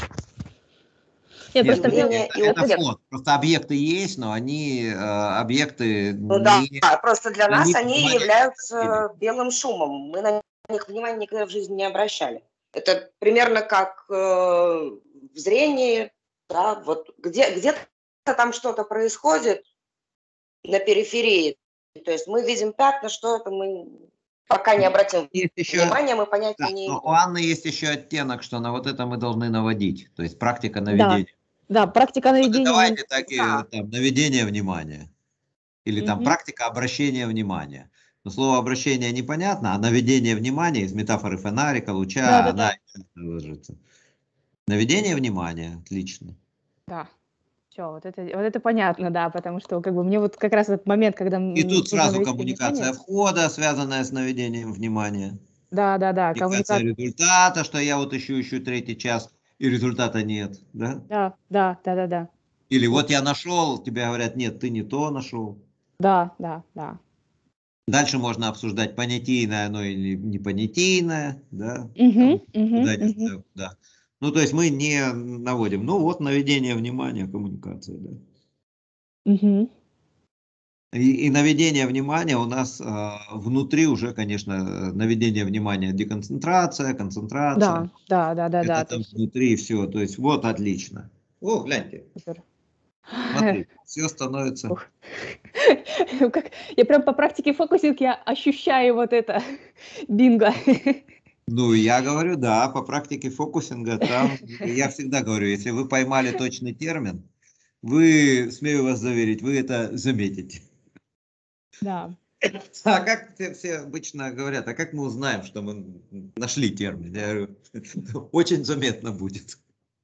Я Нет, просто ну, мне... явления это, и это объекты. фон. Просто объекты есть, но они э, объекты Ну да, не... просто для на нас них они внимания не обратили. являются белым шумом. Мы на них внимания никогда в жизни не обращали. Это примерно как э, в зрении, да, вот где, где-то там что-то происходит на периферии. То есть мы видим пятна, что это мы пока не обратим Есть еще, внимания, мы понятия да, не но у имеем. Анны есть еще оттенок, что на вот это мы должны наводить. То есть практика Да, наведения. да, практика Вот и наведения давайте внимания. так и Да. там, наведение внимания. Или там Мгм. практика обращения внимания. Но слово обращение непонятно, а наведение внимания из метафоры фонарика, луча, Да, да, она да. ложится. Наведение внимания, отлично. Да. Все, вот это, вот это понятно, да, потому что как бы мне вот как раз этот момент, когда И м, тут нужно сразу навести коммуникация внимание. входа, связанная с наведением внимания. Да, да, да, Коммуникация коммуникация. результата, что я вот ищу, ищу третий час, и результата нет. Да? Да, да, да, да, да. Или Вот. вот я нашел, тебе говорят, нет, ты не то нашел. Да, да, да. Дальше можно обсуждать понятийное оно или не понятийное, да, Угу, там, угу, куда не угу, знаю, куда. Ну, то есть мы не наводим. Ну, вот наведение внимания, коммуникация, да. угу. И, и наведение внимания у нас э, внутри уже, конечно, э, наведение внимания, деконцентрация, концентрация. Да, да, да, да, Это да, то там есть внутри все. То есть вот отлично. О, гляньте, супер. смотри, все становится. Ух. Как- Я прям по практике фокусинг я ощущаю вот это бинго. Ну, я говорю, да, по практике фокусинга там, я всегда говорю, если вы поймали точный термин, вы, смею вас заверить, вы это заметите. Да. А как все, все обычно говорят, а как мы узнаем, что мы нашли термин? Я говорю, очень заметно будет.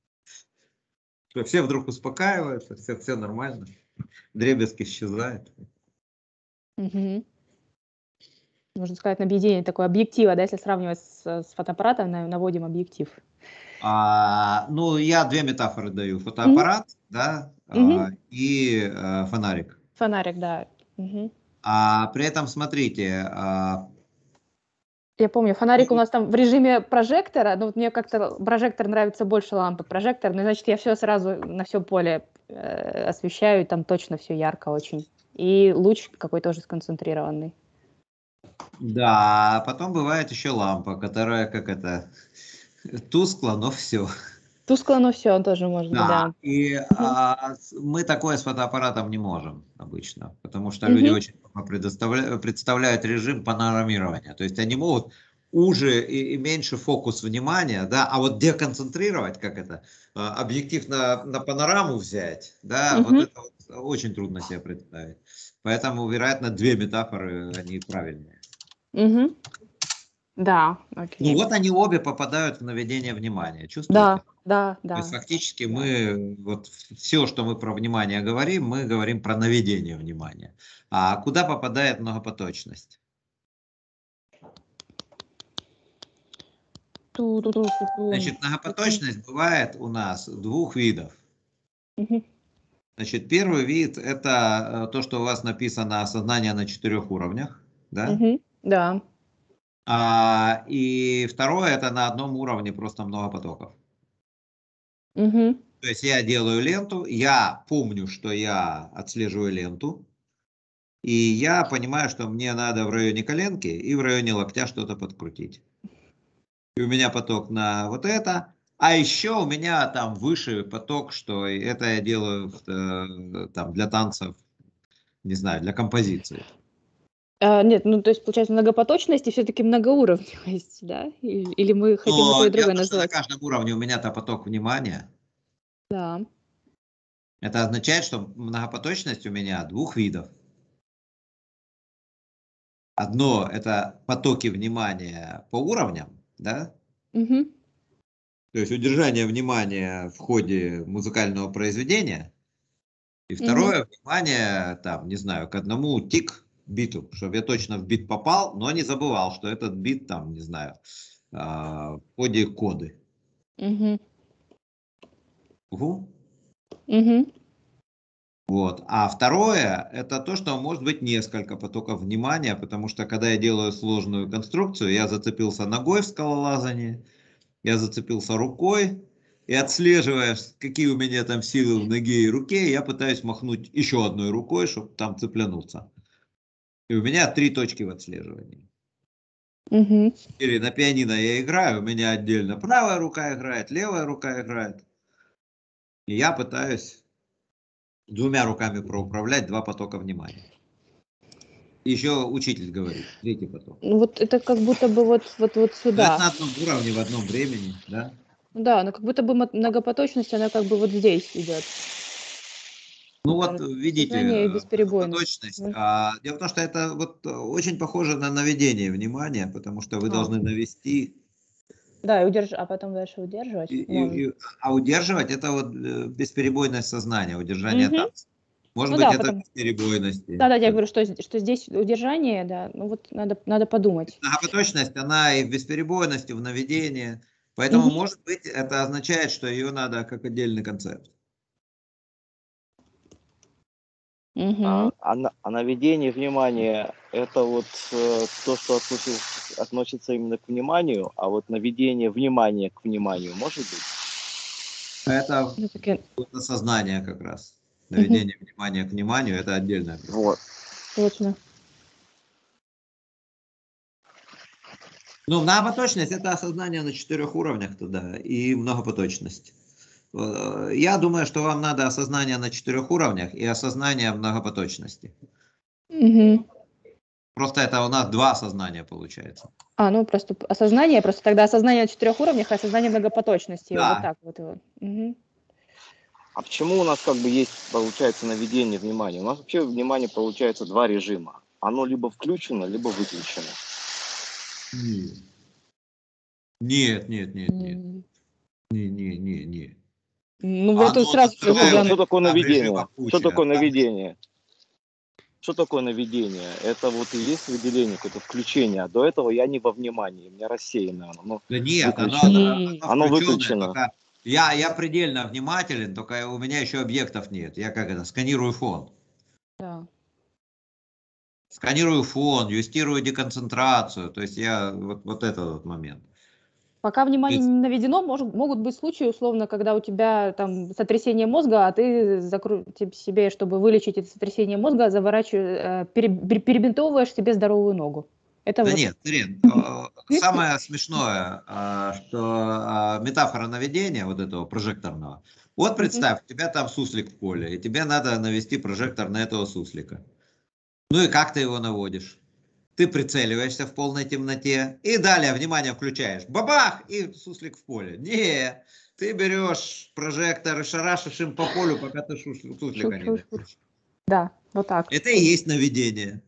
Что все вдруг успокаиваются, все, все нормально, дребезг исчезает. Мгм. Можно сказать, наблюдение такое объектива, да, если сравнивать с, с фотоаппаратом, на- наводим объектив. А, ну, я две метафоры даю. Мгм, Фотоаппарат, да, а, мгм. и а, фонарик. Фонарик, да. Мгм. А при этом, смотрите, а, Я помню, фонарик у и- нас там в режиме прожектора, но вот мне как-то прожектор нравится больше лампы прожекторной, значит, я все сразу на все поле э, освещаю, и там точно все ярко очень. И луч какой тоже сконцентрированный. да, а потом бывает еще лампа, которая, как это, тускло, но все. Тускло, но все тоже может быть, Да, да. и Мгм. а, с- мы такое с фотоаппаратом не можем обычно, потому что люди Мгм. очень плохо предоставля- представляют режим панорамирования. То есть они могут уже и, и меньше фокус внимания, да, а вот деконцентрировать, как это, а, объектив на, на панораму взять, да, вот Мгм. это вот очень трудно себе представить. Поэтому, вероятно, две метафоры, они правильные. Мгм. Да, Ну окей. вот они обе попадают в наведение внимания, Да, чувствуете? да, То есть да, фактически да. мы, вот все, что мы про внимание говорим, мы говорим про наведение внимания. А куда попадает многопоточность? Ту-ту-ту-ту-ту. Значит, многопоточность бывает у нас двух видов. Мгм. Значит, первый вид – это э, то, что у вас написано «сознание на четырех уровнях». Да? Мгм. Да. А, и второе – это на одном уровне просто много потоков. Мгм. То есть я делаю ленту, я помню, что я отслеживаю ленту, и я понимаю, что мне надо в районе коленки и в районе локтя что-то подкрутить. И у меня поток на вот это. А еще у меня там выше поток, что это я делаю э, там для танцев, не знаю, для композиции. А, нет, ну, то есть, получается, многопоточность и все-таки многоуровневость, да? Или, или мы хотим и то, Но и дело в другое том, что на назвать? каждом уровне у меня-то поток внимания. Да. Это означает, что многопоточность у меня двух видов. Одно – это потоки внимания по уровням, да? Мгм. То есть удержание внимания в ходе музыкального произведения. И Мгм. второе, внимание, там, не знаю, к одному тик биту, чтобы я точно в бит попал, но не забывал, что этот бит, там, не знаю, а, в ходе коды. Мгм. Угу. Мгм. Вот. А второе, это то, что может быть несколько потоков внимания, потому что когда я делаю сложную конструкцию, я зацепился ногой в скалолазании, я зацепился рукой, и отслеживая, какие у меня там силы в ноге и руке, я пытаюсь махнуть еще одной рукой, чтобы там цеплянуться. И у меня три точки в отслеживании. Угу. Или на пианино я играю, у меня отдельно правая рука играет, левая рука играет. И я пытаюсь двумя руками проуправлять два потока внимания. Еще учитель говорит, третий поток. Ну вот это как будто бы вот, вот, вот Но это сюда. на одном уровне, в одном времени, да? Да, но как будто бы мо- многопоточность, она как бы вот здесь идет. Ну вот Кажется, видите, сознание и э, бесперебойность. точность. Мгм. А, дело в том, что это вот э, очень похоже на наведение внимания, потому что вы А. должны навести, Да, и удерж... а потом дальше удерживать. и, Можно. и- и- а удерживать это вот э, бесперебойность сознания, удержание Мгм. танца. Может Ну быть, да, это потом. бесперебойности. Да, да, я говорю, что, з- что здесь удержание, да, ну вот надо, надо подумать. Многопоточность, она и в бесперебойности, в наведении. Поэтому, Мгм. может быть, это означает, что ее надо как отдельный концепт. Мгм. А, а, на- а наведение внимания это вот э, то, что относится, относится именно к вниманию, а вот наведение внимания к вниманию может быть? Это Ну, таки, сознание как раз. Мгм. Наведение внимания к вниманию – это отдельное. Вот. Точно. Ну, многопоточность – это осознание на четырех уровнях туда и многопоточность. Э, Я думаю, что вам надо осознание на четырех уровнях и осознание многопоточности. Мгм. Просто это у нас два осознания получается. А, ну просто п- осознание, просто тогда осознание на четырех уровнях, а осознание многопоточности. Да. Вот так вот. вот. Мгм. А почему у нас как бы есть, получается, наведение внимания? У нас вообще внимание получается два режима. Оно либо включено, либо выключено. Нет. Нет, нет, нет, нет. М. Не, не, не, не. Ну, я тут Оно сразу Что, скажу, такое- да, что такое там наведение? режима Что куча. такое Там- наведение? Что такое наведение? Это вот и есть выделение, какое-то включение. А до этого я не во внимании, у меня рассеянное оно. Ну, Да нет, оно, выключено. оно, М. оно Оно включенное, выключено. только я, я предельно внимателен, только у меня еще объектов нет. Я как это, сканирую фон. да. Сканирую фон, юстирую деконцентрацию. То есть я вот, вот этот вот момент. Пока внимание Есть. не наведено, может, могут быть случаи, условно, когда у тебя там сотрясение мозга, а ты закру... типа, себе, чтобы вылечить это сотрясение мозга, заворачиваешь, перебинтовываешь себе здоровую ногу. Это Да вот. нет, Ирин, э, самое смешное, а, что а, метафора наведения вот этого прожекторного. Вот представь, у тебя там суслик в поле, и тебе надо навести прожектор на этого суслика. Ну и как ты его наводишь? Ты прицеливаешься в полной темноте и далее, внимание, включаешь. Бабах! И суслик в поле. Не, ты берешь прожектор и шарашишь им по полю, пока ты шуш- суслика не Шу-шу-шу. найдешь. Да, вот так. Это и есть наведение.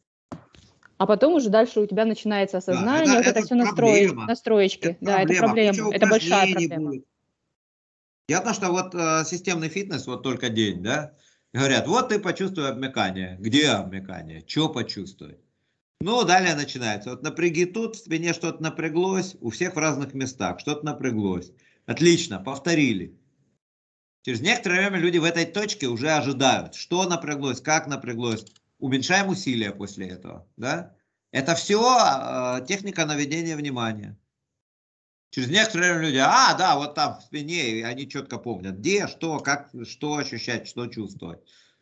А потом уже дальше у тебя начинается Да, это, осознание, вот это это все проблема. настроечки. Это Да, это проблема. Куча проблема. Это большая упражнений проблема. будет. Ясно, что вот э, системный фитнес, вот только день, да? Говорят, вот ты почувствуй обмякание. Где обмякание? Что почувствовать? Ну, далее начинается. Вот напряги тут, в спине что-то напряглось, у всех в разных местах, что-то напряглось. Отлично, повторили. Через некоторое время люди в этой точке уже ожидают, что напряглось, как напряглось. Уменьшаем усилия после этого, да? Это все э, техника наведения внимания. Через некоторое время люди, а, да, вот там в спине, и они четко помнят, где, что, как, что ощущать, что чувствовать.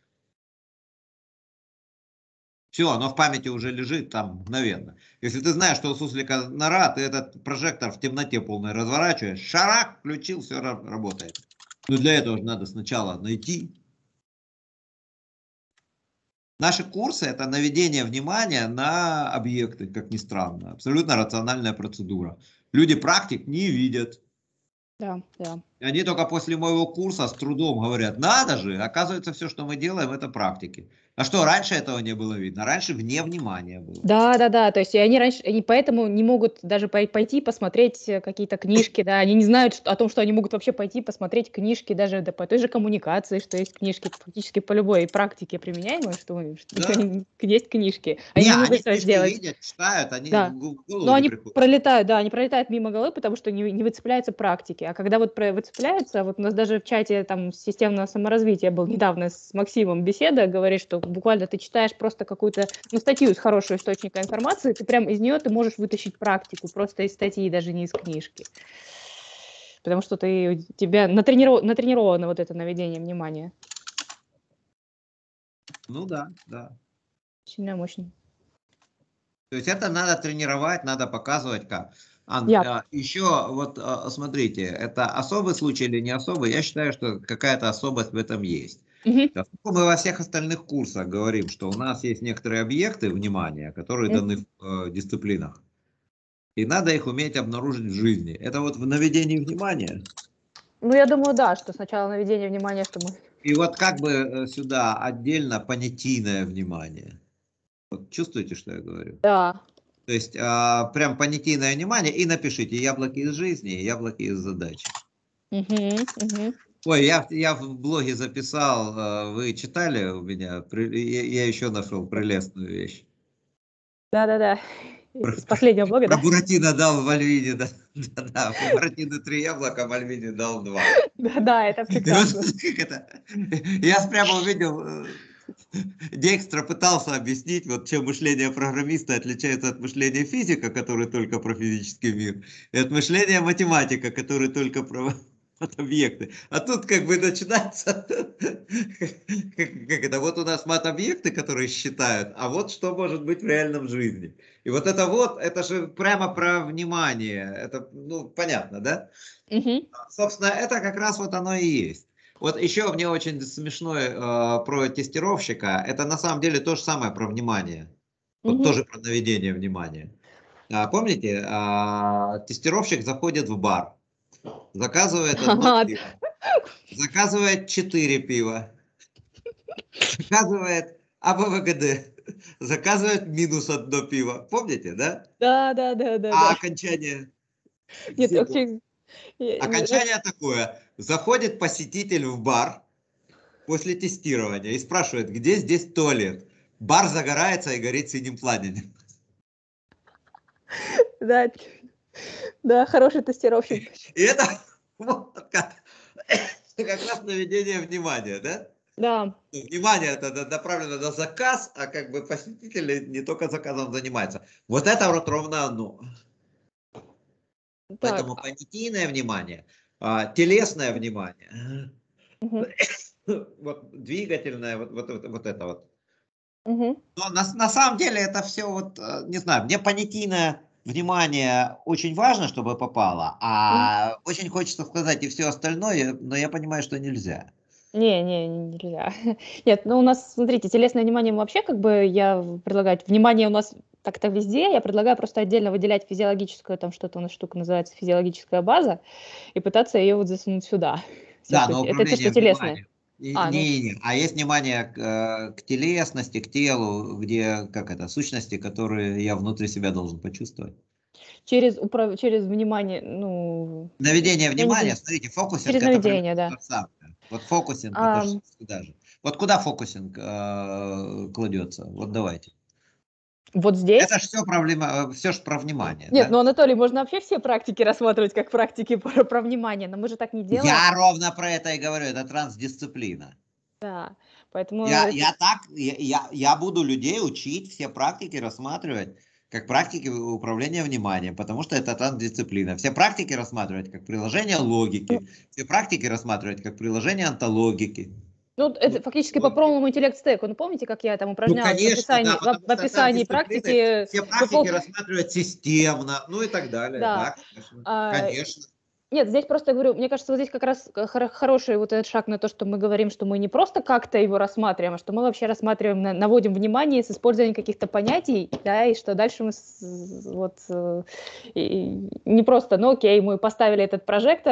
Все, оно в памяти уже лежит там мгновенно. Если ты знаешь, что у суслика нора, ты этот прожектор в темноте полной разворачиваешь, шарак, включил, все работает. Но для этого же надо сначала найти. Наши курсы – это наведение внимания на объекты, как ни странно. Абсолютно рациональная процедура. Люди практик не видят. Да, да. И они только после моего курса с трудом говорят, надо же, оказывается, все, что мы делаем, это практики. А что, раньше этого не было видно? Раньше вне внимания было. Да, да, да. То есть и они раньше, они поэтому не могут даже пой- пойти посмотреть э, какие-то книжки, да. Они не знают что- о том, что они могут вообще пойти посмотреть книжки даже да, по той же коммуникации, что есть книжки фактически по любой практике применяемой, что, мы- что Да. есть книжки. Они Не, не могут они этого книжки сделать. видят, читают, они Да. в гу- в Но голову не они приходят. пролетают, да, они пролетают мимо головы, потому что не, не выцепляются практики. А когда вот про- выцепляются, вот у нас даже в чате там системного саморазвития был недавно с Максимом беседа, говорит, что буквально ты читаешь просто какую-то, ну, статью из хорошего источника информации, ты прям из нее ты можешь вытащить практику, просто из статьи, даже не из книжки. Потому что ты, у тебя натрениров- натренировано вот это наведение внимания. Ну да, да. Сильно мощно. То есть это надо тренировать, надо показывать как. Ан- Я. а, еще вот а, смотрите, это особый случай или не особый? Я считаю, что какая-то особость в этом есть. Мгм. Поскольку мы во всех остальных курсах говорим, что у нас есть некоторые объекты внимания, которые Мгм. даны в э, дисциплинах, и надо их уметь обнаружить в жизни. Это вот в наведении внимания. Ну, я думаю, да, что сначала наведение внимания, что мы... И вот как бы э, сюда отдельно понятийное внимание. Вот чувствуете, что я говорю? Да. То есть а, прям понятийное внимание и напишите яблоки из жизни и яблоки из задачи. Мгм, мгм. Ой, я, я в блоге записал, а, вы читали у меня? При- Я, я еще нашел прелестную вещь. Да-да-да. Про, Из последнего блога, про да? Буратино дал Мальвине, да, да, да, про Буратино три яблока, Мальвине дал два. Да-да, это И вот прекрасно. как это, я прямо увидел, э, Декстра пытался объяснить, вот чем мышление программиста отличается от мышления физика, который только про физический мир, и от мышления математика, который только про вот объекты. А тут как бы начинается, как, как это, вот у нас мат-объекты, которые считают, а вот что может быть в реальном жизни. И вот это вот, это же прямо про внимание, это, ну, понятно, да? Мгм. Собственно, это как раз вот оно и есть. Вот еще мне очень смешно э, про тестировщика. Это на самом деле то же самое про внимание. Вот Мгм. тоже про наведение внимания. А, помните, а, тестировщик заходит в бар, заказывает одно Ага. пиво, заказывает четыре пива, заказывает АБВГД, заказывает минус одно пиво. Помните, да? Да, да, да, да, А да. окончание? Нет, Все помнят. вообще, я- м, э, Окончание такое. Заходит посетитель в бар после тестирования и спрашивает, где здесь туалет. Бар загорается и горит синим пламенем. да, да, хороший тестировщик. И это вот как, как раз наведение внимания, да? Да. Внимание это на- направлено на заказ, а как бы посетители не только заказом занимаются. Вот это вот ровно оно. Так. Поэтому понятийное внимание, а, телесное внимание, Мгм. вот двигательное, вот, вот, вот, вот это вот. Мгм. Но на, на самом деле это все вот, э, не знаю, мне понятийное внимание очень важно, чтобы попало, Мгм. а очень хочется сказать и все остальное, но я понимаю, что нельзя. Не, не, нельзя. Нет, ну у нас, смотрите, телесное внимание мы вообще как бы я в- предлагаю, внимание у нас так-то везде, я предлагаю просто отдельно выделять физиологическую, там что-то у нас штука называется физиологическая база, и пытаться ее вот засунуть сюда. Всё, Да, что но те- это то, что управление телесное. вниманием. И- А, ну, Не, не, а есть внимание к, э, к телесности, к телу, где, как это, сущности, которые я внутри себя должен почувствовать. через, управ... через внимание, ну, Наведение я не внимания, знаю, смотрите, фокусинг через это примерно наведение, да. то же самое. Вот фокусинг это Ам, же сюда же. Вот куда фокусинг э, кладется? Вот давайте. вот здесь? Это же все проблема, все же про внимание, Нет, да? ну, Анатолий, можно вообще все практики рассматривать как практики про, про внимание, но мы же так не делаем. Я ровно про это и говорю, это трансдисциплина. Да, поэтому Я, это- я так, я, я, я буду людей учить все практики рассматривать как практики управления вниманием, потому что это трансдисциплина. Все практики рассматривать как приложение логики, все практики рассматривать как приложение онтологики. ну, это Ну, фактически по вот. полному интеллект-стеку. Ну, помните, как я там Ну, упражнялась в конечно, да, описании, в, потому в что описании трансдисциплины практики? все вы практики пол- рассматривать системно, ну и так далее. Да. Да, конечно. А, Конечно. Нет, здесь просто я говорю, мне кажется, вот здесь как раз э, хоро- хороший вот этот шаг на то, что мы говорим, что мы не просто как-то его рассматриваем, а что мы вообще рассматриваем, на- наводим внимание с использованием каких-то понятий, да, и что дальше мы с- вот э, и- и не просто, ну окей, мы поставили этот прожектор,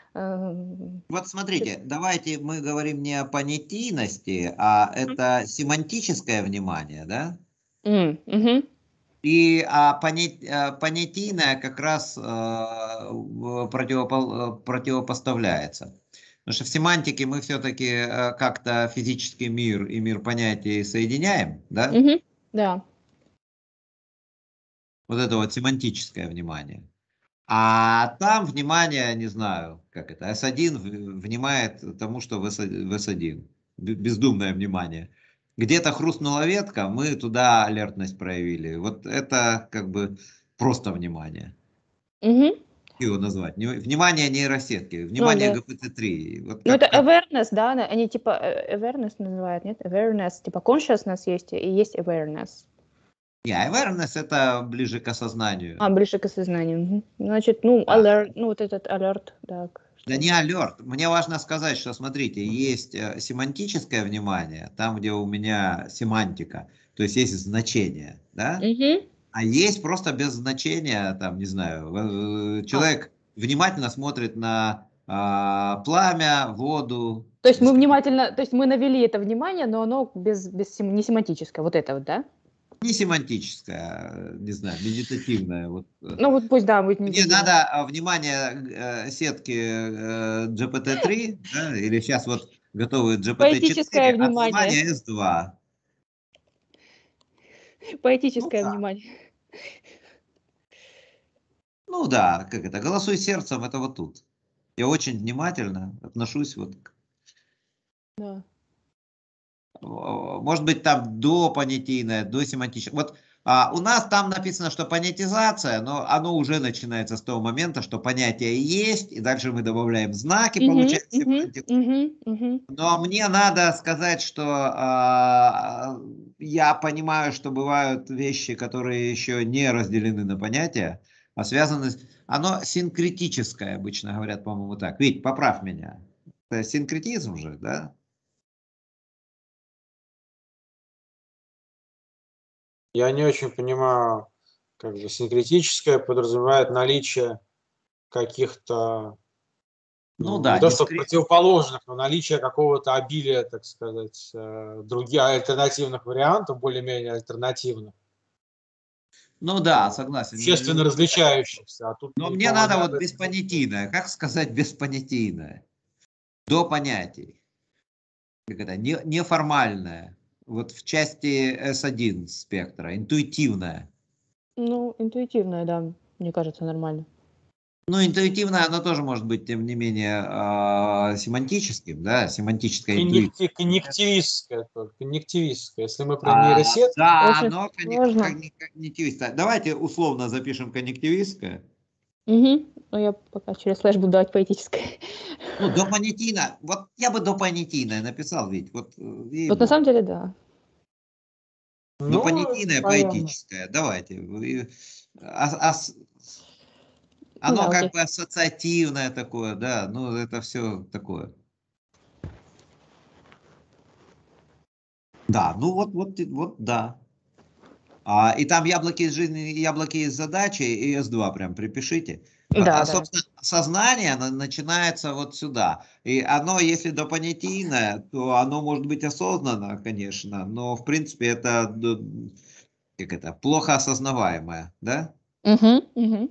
Э, Вот смотрите, давайте мы говорим не о понятийности, а это семантическое внимание, да? м, мгм. И а понять, э, понятийное как раз э, в- противопол- э, противопоставляется. Потому что в семантике мы все-таки как-то физический мир и мир понятий соединяем, да? Мгм. Да. Вот это вот семантическое внимание. А там внимание, не знаю, как это, эс один в- внимает тому, что в эс один, в эс один. Б- бездумное внимание. Где-то хрустнула ветка, мы туда алертность проявили. Вот это как бы просто внимание. Мгм. Его назвать. Не- Внимание нейросетки, Ну внимание да. гэ пэ тэ три. Вот Ну, это как, как... awareness, да, на- они типа э, awareness называют, нет? Awareness, типа consciousness есть и есть awareness. Не, awareness это ближе к осознанию. А, ближе к осознанию. Мгм. Значит, ну, Да. alert, ну, вот этот alert, да. к- Да что- не алерт. Мне важно сказать, что, смотрите, есть э, семантическое внимание, там, где у меня семантика, то есть есть значение, да? Мгм. А есть просто без значения, там, не знаю, э, А, человек внимательно смотрит на а, пламя, воду, то есть мы бесконечно. внимательно, то есть мы навели это внимание, но оно без, без сем- не семантическое, вот это вот, да? Не семантическое, а, не знаю, медитативное. Вот. э. Ну, вот пусть, да, будет Мне медитативно. надо а, внимание э, сетки э, джи пи ти три, да, или сейчас вот готовые джи пи ти четыре, Поэтическое от внимание. внимания эс два. Ну Поэтическое да. внимание. Ну да, как это, голосуй сердцем, это вот тут. Я очень внимательно отношусь вот к, Да. о, может быть, там до понятийное, до семантическое. Вот а, у нас там написано, что понятизация, но оно уже начинается с того момента, что понятие есть, и дальше мы добавляем знаки, Мгм, получаем мгм, семантику. мгм, мгм. Но мне надо сказать, что а, я понимаю, что бывают вещи, которые еще не разделены на понятия, а связаны с... Оно синкретическое, обычно говорят, по-моему, так. Вить, поправь меня. Это синкретизм же, да? Я не очень понимаю, как бы синкретическое подразумевает наличие каких-то, Ну ну, да, не то не что скреп... противоположных, но наличие какого-то обилия, так сказать, э, других альтернативных вариантов, более-менее альтернативных, Ну э, да, согласен. существенно различающихся. А тут, Но ну, мне по-моему, надо не об вот этом речь. беспонятийное. Как сказать беспонятийное? До понятий. Как это? Не, неформальное. Вот в части эс один спектра. Интуитивное. Ну, интуитивное, да, мне кажется, нормально. Ну, интуитивное, оно тоже может быть, тем не менее, а, семантическим, да, семантическая интуиция. Коннекти- Коннективистское только, коннективистское. Если мы про А, нейросеть, да, Очень оно коннек- сложно. коннек- коннективистское. Давайте условно запишем коннективистское. Мгм. Ну, я пока через слэш буду давать поэтическое. Ну, допонятийное. Вот я бы допонятийное написал, ведь, вот, э, Вот на ей-богу. самом деле, да. ну, Допонятийное, наверное. поэтическое. Давайте. Вы- а- ас- Ну Оно да, как окей. бы ассоциативное такое, да, ну, это все такое. Да, ну вот, вот, вот, да. А, и там яблоки из жизни, яблоки из задачи и эс два прям припишите. А, Да, а, да. собственно, сознание оно начинается вот сюда. И оно, если допонятийное, то оно может быть осознанно, конечно, но в принципе это, д- как это, плохо осознаваемое, да? Мгм, мгм.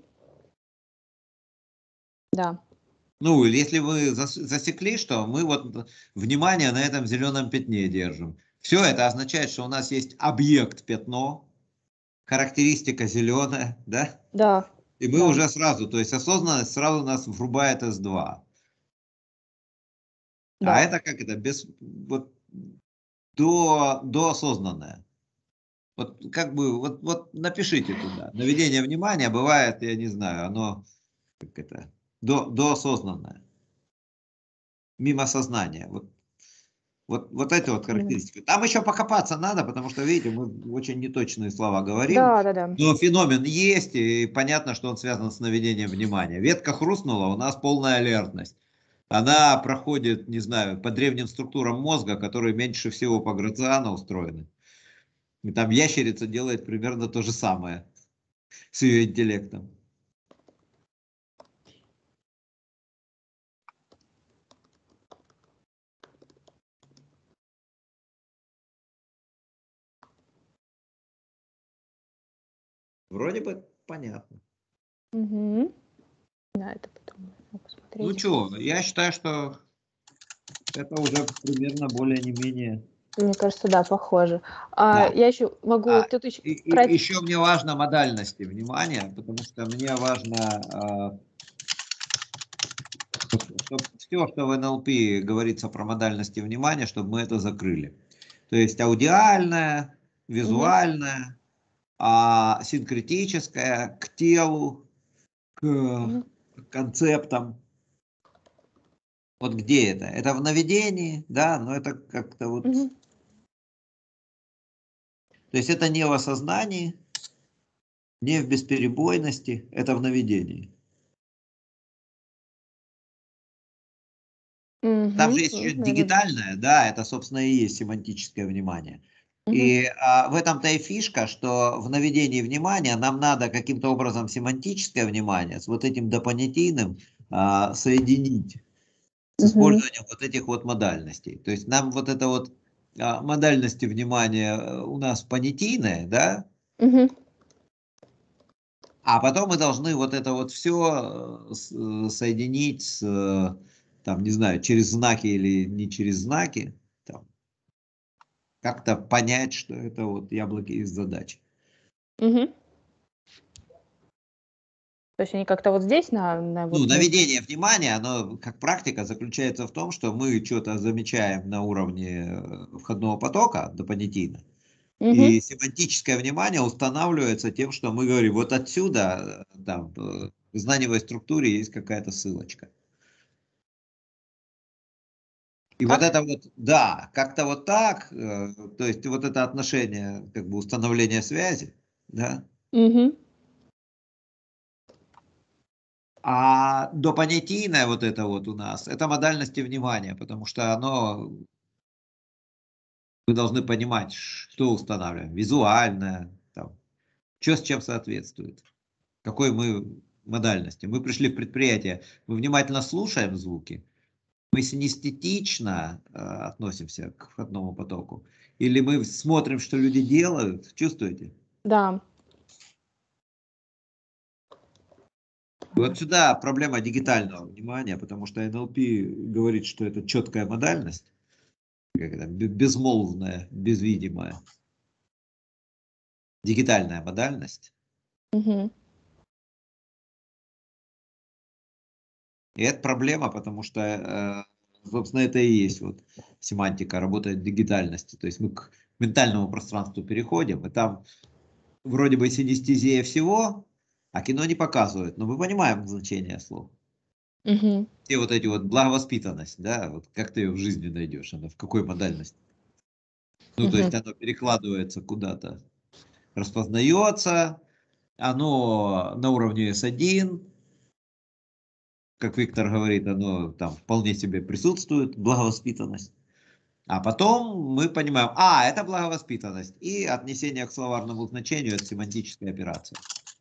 Да. Ну, или если вы зас- засекли, что мы вот внимание на этом зеленом пятне держим. Все это означает, что у нас есть объект пятно, характеристика зеленая, да? Да. И мы Да. уже сразу, то есть осознанность сразу нас врубает эс два. А Да. это как это, без, вот, до, доосознанное. Вот как бы, вот, вот напишите туда. Наведение внимания бывает, я не знаю, оно как это, до, доосознанное. Мимо сознания. Вот, вот, вот эти вот Понимаю. характеристики. Там еще покопаться надо, потому что, видите, мы очень неточные слова говорим. Да, да, да. Но феномен есть, и понятно, что он связан с наведением внимания. Ветка хрустнула, у нас полная алертность. Она проходит, не знаю, по древним структурам мозга, которые меньше всего по Грациану устроены. И там ящерица делает примерно то же самое с ее интеллектом. Вроде бы понятно. Угу. Да, это потом можно посмотреть. Ну что, я считаю, что это уже примерно более не менее... Мне кажется, да, похоже. А, Да. я еще могу... А, Тут еще, и, и, про... еще мне важно модальности внимания, потому что мне важно, э, чтобы все, что в эн эл пи говорится про модальности внимания, чтобы мы это закрыли. То есть аудиальное, визуальное, а синкретическое, к телу, к Мгм. концептам. Вот где это? Это в наведении, да, но это как-то вот... Мгм. То есть это не в осознании, не в бесперебойности, это в наведении. Там же Мгм. есть еще Ну, наверное, да. дигитальное, да, это, собственно, и есть семантическое внимание. Мгм. И а, в этом-то и фишка, что в наведении внимания нам надо каким-то образом семантическое внимание с вот этим допонятийным а, соединить с Мгм. использованием вот этих вот модальностей. То есть нам вот это вот а, модальности внимания э, у нас понятийное, да, Мгм. а потом мы должны вот это вот все соединить с, э, там, не знаю, через знаки или не через знаки, там, как-то понять, что это вот яблоки из задач. Мгм. То есть они как-то вот здесь на, на Ну, вот на... наведение внимания, оно как практика заключается в том, что мы что-то замечаем на уровне э, входного потока допонятийно, Мгм. и семантическое внимание устанавливается тем, что мы говорим, вот отсюда, э, там, э, в знаниевой структуре есть какая-то ссылочка. И вот Так? это вот, да, как-то вот так, э, то есть вот это отношение, как бы установления связи, да, Мгм. а допонятийное вот это вот у нас, это модальности внимания, потому что оно, мы должны понимать, что устанавливаем, визуальное, там, что с чем соответствует, какой мы модальности. Мы пришли в предприятие, мы внимательно слушаем звуки, мы синестетично э, относимся к входному потоку, или мы смотрим, что люди делают, чувствуете? Да. Вот сюда проблема дигитального внимания, потому что эн эл пи говорит, что это четкая модальность, как это, б- безмолвная, безвидимая, дигитальная модальность. Мгм. И это проблема, потому что, э, собственно, это и есть вот семантика работает в дигитальности. То есть мы к ментальному пространству переходим, и там вроде бы синестезия всего, а кино не показывает, но мы понимаем значение слов. Мгм. Все вот эти вот благовоспитанность, да, вот как ты ее в жизни найдешь, она в какой модальности? Ну, то есть Мгм. оно перекладывается куда-то, распознается, оно на уровне эс один, как Виктор говорит, оно там вполне себе присутствует, благовоспитанность. А потом мы понимаем, а, это благовоспитанность, и отнесение к словарному значению – это семантическая операция.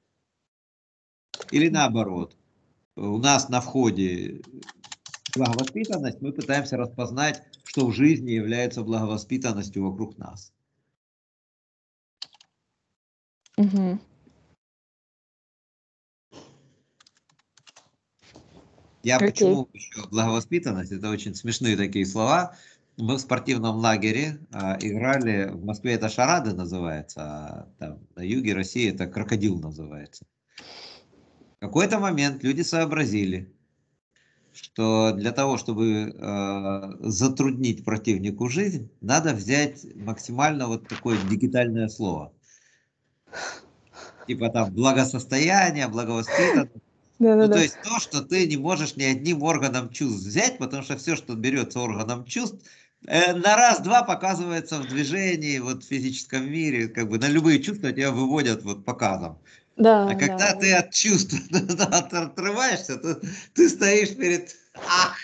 Или наоборот, у нас на входе благовоспитанность, мы пытаемся распознать, что в жизни является благовоспитанностью вокруг нас. Мгм. Я Окей. почему еще благовоспитанность, это очень смешные такие слова. Мы в спортивном лагере а, играли, в Москве это шарады называется, а там на юге России это крокодил называется. В какой-то момент люди сообразили, что для того, чтобы э, затруднить противнику жизнь, надо взять максимально вот такое дигитальное слово. Типа там благосостояние, благовоспитанность. Ну, то Да-да-да. есть то, что ты не можешь ни одним органом чувств взять, потому что все, что берется органом чувств, э, на раз-два показывается в движении, вот в физическом мире, как бы на любые чувства тебя выводят вот показом. А Да, да. когда ты от чувств отрываешься, то ты стоишь перед... Ах!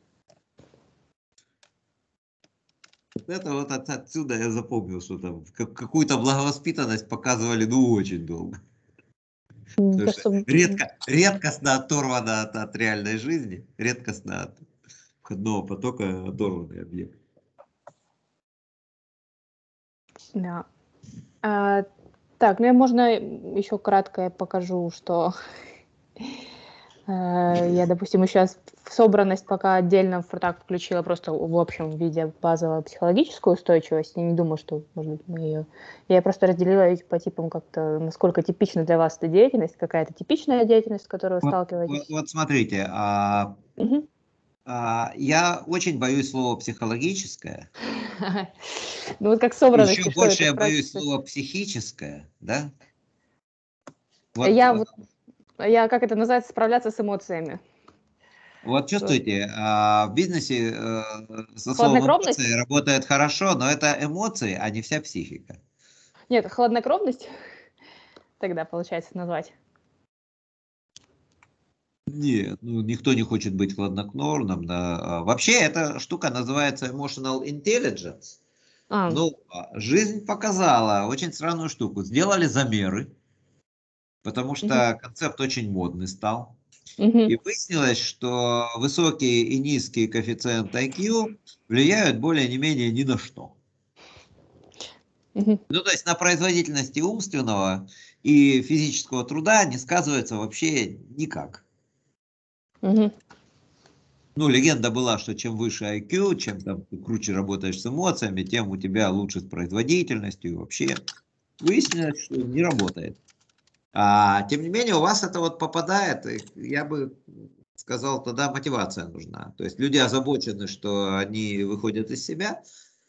Вот это вот от, отсюда я запомнил, что там как, какую-то благовоспитанность показывали, ну, очень долго. Мне Потому что кажется, м, редко, редкостно оторвано от, от реальной жизни, редкостно от входного потока оторванный объект. да. А, Так, ну я можно еще кратко покажу, что я, допустим, еще в собранность пока отдельно в так включила просто в общем виде базовую психологическую устойчивость. Я не думаю, что, может быть, мы ее... Я просто разделила их по типам как-то, насколько типична для вас эта деятельность, какая-то типичная деятельность, с которой вы Вот, сталкиваетесь. вот, вот смотрите, а, Угу. а, я очень боюсь слова «психологическое». Ну вот как собранность. Еще больше я боюсь слова «психическое», да? Вот, я, вот, я, как это называется, справляться с эмоциями. Вот чувствуете, а, в бизнесе э, со словом эмоции работает хорошо, но это эмоции, а не вся психика. Нет, хладнокровность тогда получается назвать. Нет, ну никто не хочет быть хладнокровным. Да. Вообще эта штука называется emotional intelligence. А. Ну, жизнь показала очень странную штуку. Сделали замеры, потому что mm-hmm. концепт очень модный стал. Mm-hmm. И выяснилось, что высокие и низкие коэффициенты ай кью влияют более не менее ни на что. Mm-hmm. Ну, то есть на производительности умственного и физического труда не сказывается вообще никак. Mm-hmm. Ну, легенда была, что чем выше ай кью, чем там ты круче работаешь с эмоциями, тем у тебя лучше с производительностью и вообще. Выяснилось, что не работает. А, тем не менее, у вас это вот попадает, я бы сказал, тогда мотивация нужна. То есть люди озабочены, что они выходят из себя.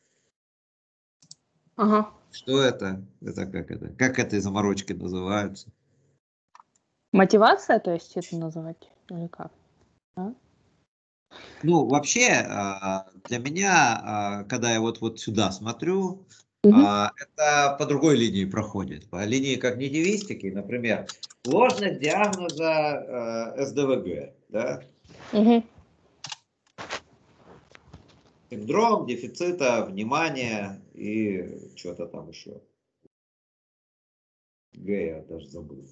Ага. Что это? Это как это? Как это заморочки называются? Мотивация, то есть это называть? Или как? А? Ну, вообще, для меня, когда я вот, вот сюда смотрю, угу. это по другой линии проходит. По линии когнитивистики, например, ложность диагноза эс дэ вэ гэ. Да? Угу. Синдром дефицита внимания и что-то там еще. Г я даже забыл.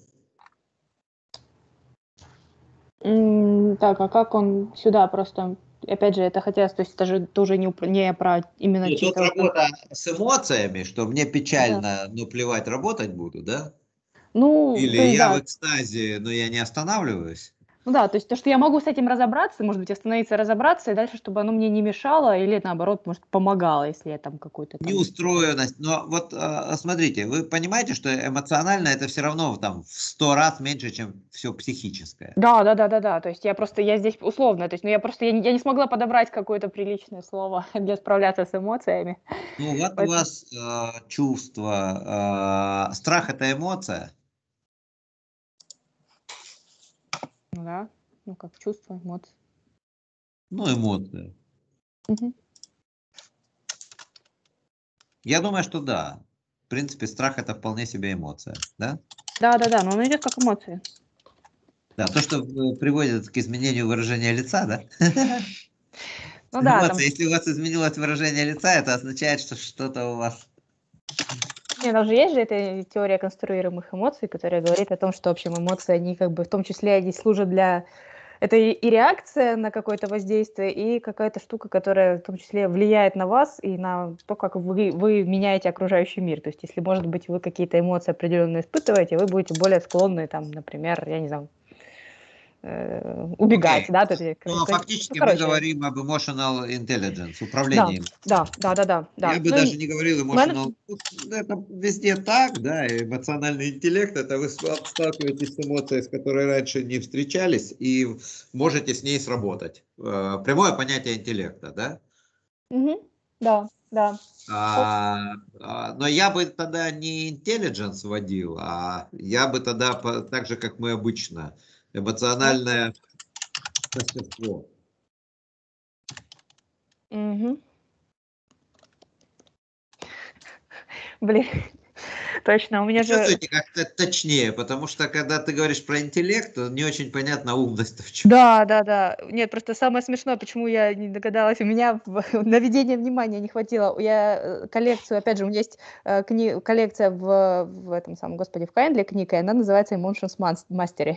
Mm, так, а как он сюда просто... Опять же, это хотелось, то есть это же тоже не, не про именно ну, чисто... Тут работа с эмоциями, что мне печально, да. но плевать, работать буду, да? Ну, Или есть, я да. в экстазе, но я не останавливаюсь. Ну да, то есть то, что я могу с этим разобраться, может быть, остановиться, разобраться, и дальше, чтобы оно мне не мешало, или наоборот, может, помогало, если я там какой-то... Там... Неустроенность. Но вот смотрите, вы понимаете, что эмоционально это все равно там в сто раз меньше, чем все психическое. Да, да, да, да, да. То есть я просто, я здесь условно, то есть, ну я просто, я не, я не смогла подобрать какое-то приличное слово для справляться с эмоциями. Ну вот Поэтому... у вас э, чувство, э, страх это эмоция? Ну да, ну как чувство, эмоции. Ну эмоция. Угу. Я думаю, что да. В принципе, страх это вполне себе эмоция, да? Да, да, да, но он идет как эмоции. Да, то, что приводит к изменению выражения лица, да? Ну да. Там... Если у вас изменилось выражение лица, это означает, что что-то у вас... Не, там же есть же эта теория конструируемых эмоций, которая говорит о том, что, в общем, эмоции, они как бы, в том числе, они служат для... Это и реакция на какое-то воздействие, и какая-то штука, которая в том числе влияет на вас и на то, как вы, вы меняете окружающий мир. То есть, если, может быть, вы какие-то эмоции определенные испытываете, вы будете более склонны, там, например, я не знаю, убегать, okay. да? То есть, ну, фактически ну, мы говорим об emotional intelligence, управлении. Да, да, да, да, да. Я бы ну, даже не говорил emotional, мен... это везде так, да, эмоциональный интеллект, это вы сталкиваетесь с эмоцией, с которой раньше не встречались, и можете с ней сработать. Прямое понятие интеллекта, да? Угу. Да, да. А, а, но я бы тогда не intelligence вводил, а я бы тогда, так же, как мы обычно, эмоциональное мастерство. Угу. Блин, точно, у меня же... Чувствуете, как-то точнее, потому что, когда ты говоришь про интеллект, то не очень понятно умность в чем. Да, да, да. Нет, просто самое смешное, почему я не догадалась, у меня наведения внимания не хватило. Я коллекцию, опять же, у меня есть кни... коллекция в, в этом самом, господи, в Kindle книга, и она называется Emotions Mastery.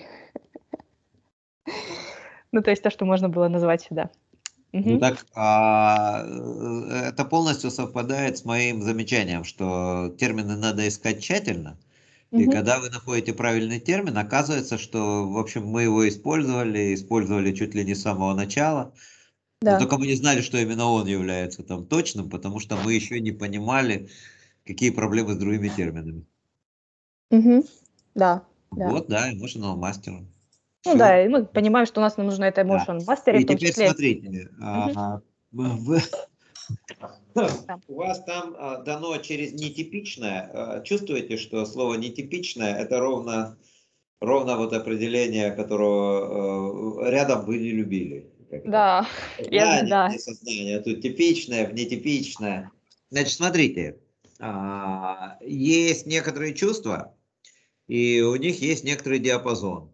Ну, то есть то, что можно было назвать сюда. Ну так, а, это полностью совпадает с моим замечанием, что термины надо искать тщательно, И когда вы находите правильный термин, оказывается, что, в общем, мы его использовали, использовали чуть ли не с самого начала. Но Да. только мы не знали, что именно он является там точным, потому что мы еще не понимали, какие проблемы с другими терминами. Мгм. Да, да. Вот, да, emotional master. Ну Все. да, и мы понимаем, что у нас нам нужно это Да. emotion mastery, И в том теперь числе. смотрите, а, в- Да. у вас там а, дано через нетипичное. А, чувствуете, что слово нетипичное это ровно, ровно вот определение, которого э, рядом вы не любили. Как это? Да, я, Сознание, да. не сознание, а тут типичное, нетипичное. Значит, смотрите, а, есть некоторые чувства, и у них есть некоторый диапазон.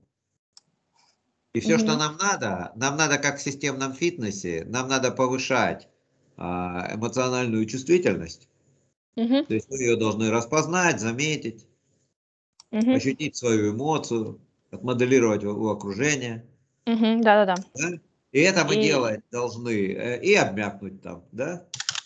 И все, что Мгм. нам надо, нам надо, как в системном фитнесе, нам надо повышать а, эмоциональную чувствительность. Мгм. То есть мы ее должны распознать, заметить, Мгм. ощутить свою эмоцию, отмоделировать у, у окружения. Мгм. Да-да-да. Да? И это мы И делать должны, э, и обмякнуть там, да?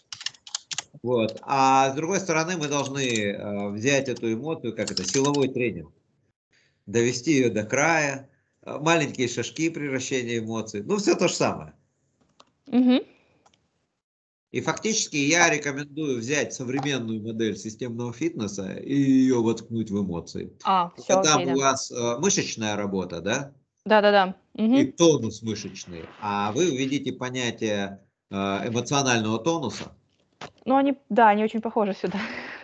Вот. А с другой стороны, мы должны э, взять эту эмоцию, как это, силовой тренинг, довести ее до края, э, маленькие шажки превращения эмоций, ну, все то же самое. Мгм. И фактически я рекомендую взять современную модель системного фитнеса и ее воткнуть в эмоции. А, все, Это там окей, у да. вас э, мышечная работа, да? Да-да-да. И Мгм. тонус мышечный. А вы введите понятие э, эмоционального тонуса. Ну, они, да, они очень похожи сюда.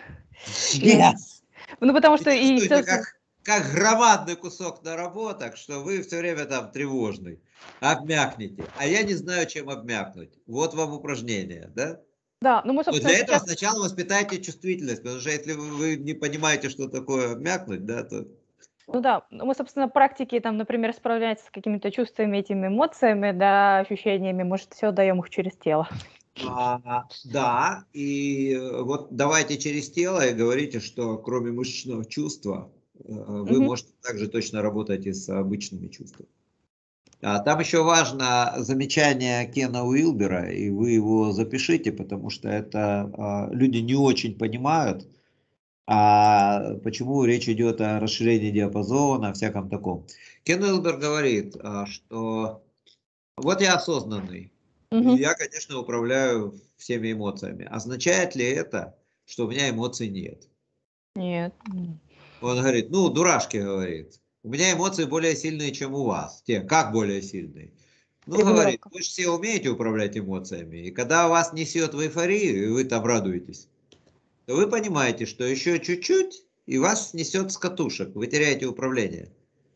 Я- Yes! Ну, потому И что и, чувствуете, собственно, как, как громадный кусок наработок, что вы все время там тревожный. Обмякните. А я не знаю, чем обмякнуть. Вот вам упражнение, да? да, ну мы, Но собственно, для этого сейчас, сначала воспитайте чувствительность, потому что если вы, вы не понимаете, что такое обмякнуть, да, то... ну да, ну мы, собственно, практики, там, например, справляться с какими-то чувствами, этими эмоциями, да, ощущениями, может, все даем их через тело. А, да, и э, вот давайте через тело и говорите, что кроме мышечного чувства э, вы Мгм. можете также точно работать и с обычными чувствами. А там еще важно замечание Кена Уилбера, и вы его запишите, потому что это а, люди не очень понимают, а почему речь идет о расширении диапазона, о всяком таком. Кен Уилбер говорит, а, что вот я осознанный, и Мгм. я, конечно, управляю всеми эмоциями. Означает ли это, что у меня эмоций нет? Нет. М. Он говорит, ну, дурашки, говорит, у меня эмоции более сильные, чем у вас. Те, как более сильные? Ну, говорит, Регулировка. вы же все умеете управлять эмоциями, и когда вас несет в эйфорию, и вы там радуетесь, то вы понимаете, что еще чуть-чуть, и вас снесет с катушек, вы теряете управление.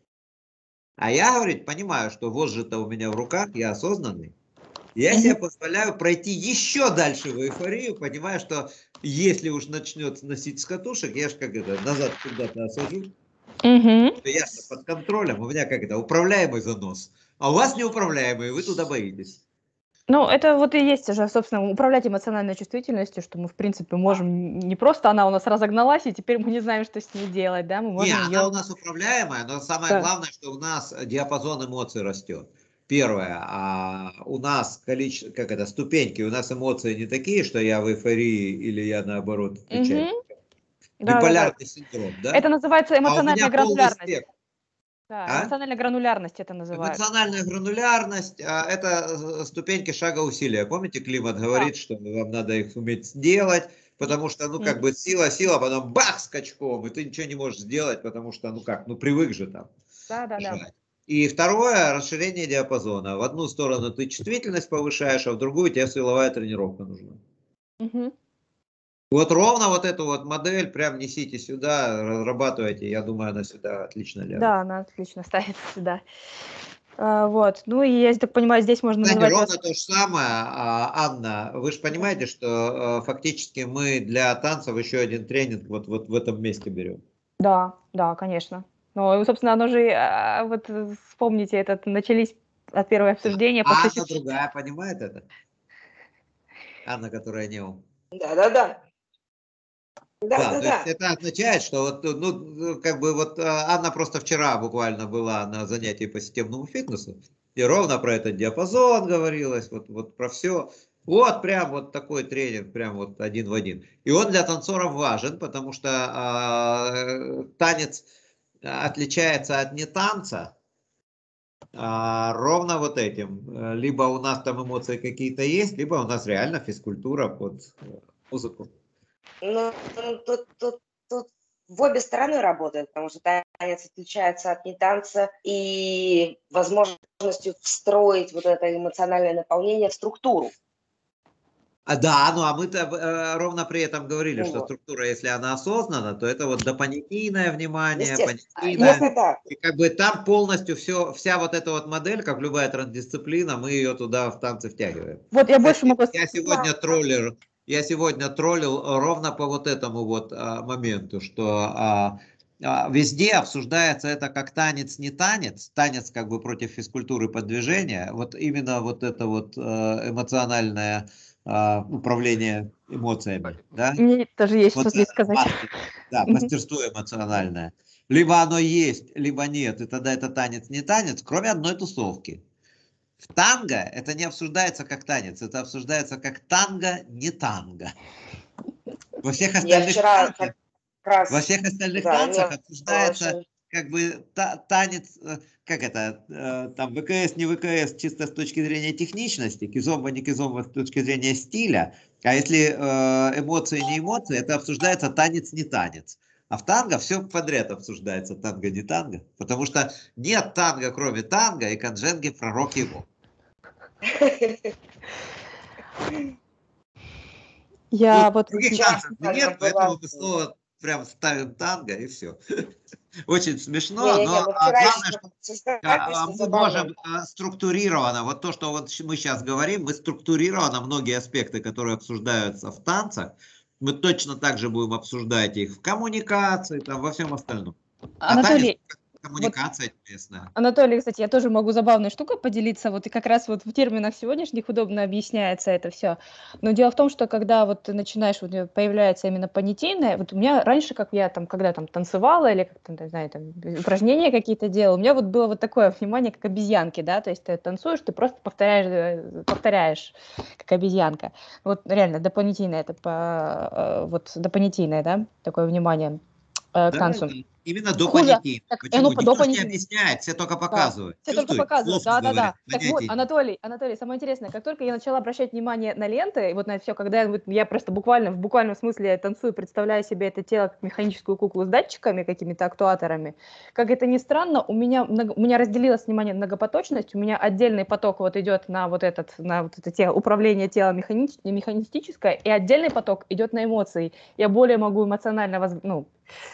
А я, говорит, понимаю, что вожжи-то у меня в руках, я осознанный, я Мгм. себе позволяю пройти еще дальше в эйфорию, понимая, что если уж начнет сносить с катушек, я же как это, назад куда-то осажу, Мгм. я под контролем, у меня как это, управляемый занос, а у вас неуправляемый, вы туда боитесь. Ну, это вот и есть уже, собственно, управлять эмоциональной чувствительностью, что мы, в принципе, можем не просто она у нас разогналась, и теперь мы не знаем, что с ней делать, да, мы Не, можем она у ее... нас управляемая, но самое Да. главное, что у нас диапазон эмоций растет. Первое, а у нас количество, как это, ступеньки, у нас эмоции не такие, что я в эйфории или я наоборот отвечаю. Мгм. Да-да-да. Биполярный синдром, да? Это называется А у меня эмоциональная полный гранулярность. спектр. Да, А? эмоциональная гранулярность это называют. Эмоциональная гранулярность а, это ступеньки шага усилия. Помните, Климат Да. говорит, что вам надо их уметь сделать, потому что, ну, как Мгм. бы сила, сила, потом бах, скачком, и ты ничего не можешь сделать, потому что, ну как, ну привык же там Да-да-да. жать. И второе, расширение диапазона. В одну сторону ты чувствительность повышаешь, а в другую тебе силовая тренировка нужна. Мгм. Вот ровно вот эту вот модель прям несите сюда, разрабатывайте. Я думаю, она сюда отлично ляжет. Да, она отлично ставится сюда. А, вот. Ну и я так понимаю, здесь можно Кстати, назвать вас... ровно то же самое, а, Анна, вы же понимаете, что э, фактически мы для танцев еще один тренинг вот, вот в этом месте берем. Да, да, конечно. Ну, и, собственно, оно же, а, вот э, вспомните, этот, начались от первого обсуждения, А пошли... Анна другая понимает это? Анна, которая не ум. Да-да-да. Да, то есть Да-да-да. это означает, что вот, ну, как бы вот а, Анна просто вчера буквально была на занятии по системному фитнесу, и ровно про этот диапазон говорилось, вот, вот про все. Вот прям вот такой тренинг, прям вот один в один. И он для танцоров важен, потому что э, танец отличается от нетанца а, ровно вот этим. Либо у нас там эмоции какие-то есть, либо у нас реально физкультура под музыку. Ну, тут, тут, тут в обе стороны работает, потому что танец отличается от нетанца и возможностью встроить вот это эмоциональное наполнение в структуру. А, да, ну а мы-то э, ровно при этом говорили, Ну, что вот. структура, если она осознанна, то это вот допонятийное внимание, Естественно. понятийное. Если так. И как бы там полностью все, вся вот эта вот модель, как любая трансдисциплина, мы ее туда в танцы втягиваем. Вот я Кстати, больше могу... Я сегодня троллер, я сегодня троллил ровно по вот этому вот а, моменту, что а, а, везде обсуждается это как танец, не танец, танец как бы против физкультуры подвижения, вот именно вот это вот а, эмоциональное а, управление эмоциями, да? Мне тоже есть Вот что здесь сказать. мастер, да, мастерство эмоциональное. Либо оно есть, либо нет, и тогда это танец, не танец, кроме одной тусовки. В танго это не обсуждается как танец, это обсуждается как танго, не танго. Во всех остальных вчера танцах, раз, во всех остальных да, танцах имела обсуждается очень- как бы та, танец, э, как это, э, там ВКС, не ВКС, чисто с точки зрения техничности, кизомба, не кизомба с точки зрения стиля. А если э, эмоции, не эмоции, это обсуждается танец, не танец. А в танго все подряд обсуждается, танго, не танго. Потому что нет танго, кроме танго, и Канженги пророк его. Я Ну, вот... других Вчера танцев специально нет, была- поэтому мы снова прям ставим танго и все. Очень смешно, Не-не-не, но мы а, вчера главное, еще что со а, записью мы забавно. можем а, структурированно, вот то, что вот мы сейчас говорим, мы структурированно многие аспекты, которые обсуждаются в танцах, мы точно так же будем обсуждать их в коммуникации, там, во всем остальном. А танец Анатолий, коммуникация интересная. Анатолий, кстати, я тоже могу забавной штукой поделиться, вот и как раз вот в терминах сегодняшних удобно объясняется это все. Но дело в том, что когда вот ты начинаешь, вот появляется именно понятийное, вот у меня раньше, как я там, когда там танцевала или как-то, не знаю, там упражнения какие-то делала, у меня вот было вот такое внимание, как обезьянки, да, то есть ты танцуешь, ты просто повторяешь, повторяешь как обезьянка. Вот реально, допонятийное, это по, вот допонятийное, да, такое внимание э, к Да, танцу. да, именно до Хуже. понятийного. Так, и Почему? оно по- до Никто же не понятийного. объясняет, все только Да, показывают. все только Чувствуют, показывают, слов не да-да-да. говорят, Так вот, понятия нет. Анатолий, Анатолий, самое интересное, как только я начала обращать внимание на ленты, и вот на все, когда я, вот, я просто буквально, в буквальном смысле я танцую, представляю себе это тело как механическую куклу с датчиками, какими-то актуаторами, как это ни странно, у меня, много, у меня разделилось внимание на многопоточность, у меня отдельный поток вот идет на вот этот, на вот это тело, управление телом механи, механистическое, и отдельный поток идет на эмоции. Я более могу эмоционально, воз, ну,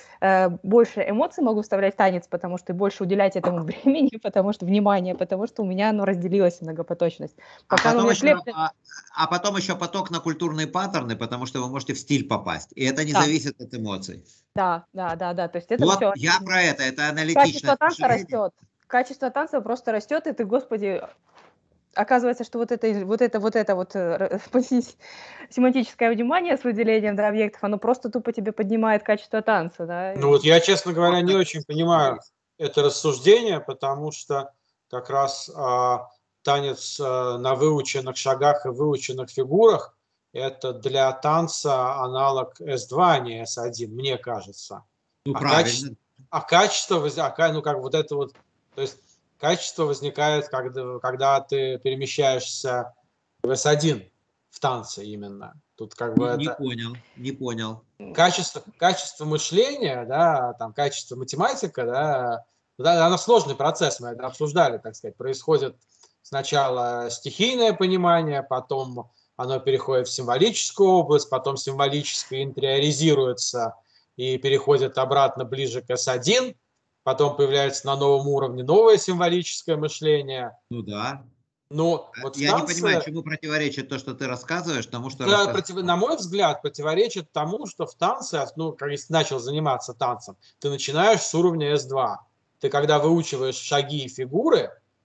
больше эмоций могу вставлять в танец, потому что больше уделять этому времени, потому что внимание, потому что у меня оно разделилось многопоточность. Пока А потом, оно еще, слеплено... а, а потом еще поток на культурные паттерны, потому что вы можете в стиль попасть. И это не Да. зависит от эмоций. Да, да, да, да. То есть это Вот все. я про это, это аналитичное Качество танца мышление. растет. Качество танца просто растет, и ты, господи, оказывается, что вот это, вот это, вот это вот семантическое внимание с выделением, да, объектов, оно просто тупо тебе поднимает качество танца, да. Ну вот я, честно говоря, Вот не так очень и понимаю есть. это рассуждение, потому что как раз а, танец а, на выученных шагах и выученных фигурах – это для танца аналог эс два, а не эс один, мне кажется. Ну, а, правильно. качество, а качество, а, ну как вот это вот, то есть качество возникает, когда, когда ты перемещаешься в эс один в танце именно. Тут как бы Не, не это... понял, не понял. Качество, качество мышления, да, там, качество математика, да, да, оно сложный процесс, мы это обсуждали, так сказать. Происходит сначала стихийное понимание, потом оно переходит в символическую область, потом символическое интериоризируется и переходит обратно ближе к эс один, потом появляется на новом уровне новое символическое мышление. Ну да. Но вот Я в не танце... понимаю, чему противоречит то, что ты рассказываешь, тому, что Да, рассказываешь. против, на мой взгляд, противоречит тому, что в танце, ну, как если начал заниматься танцем, ты начинаешь с уровня эс два. Ты когда выучиваешь шаги и фигуры,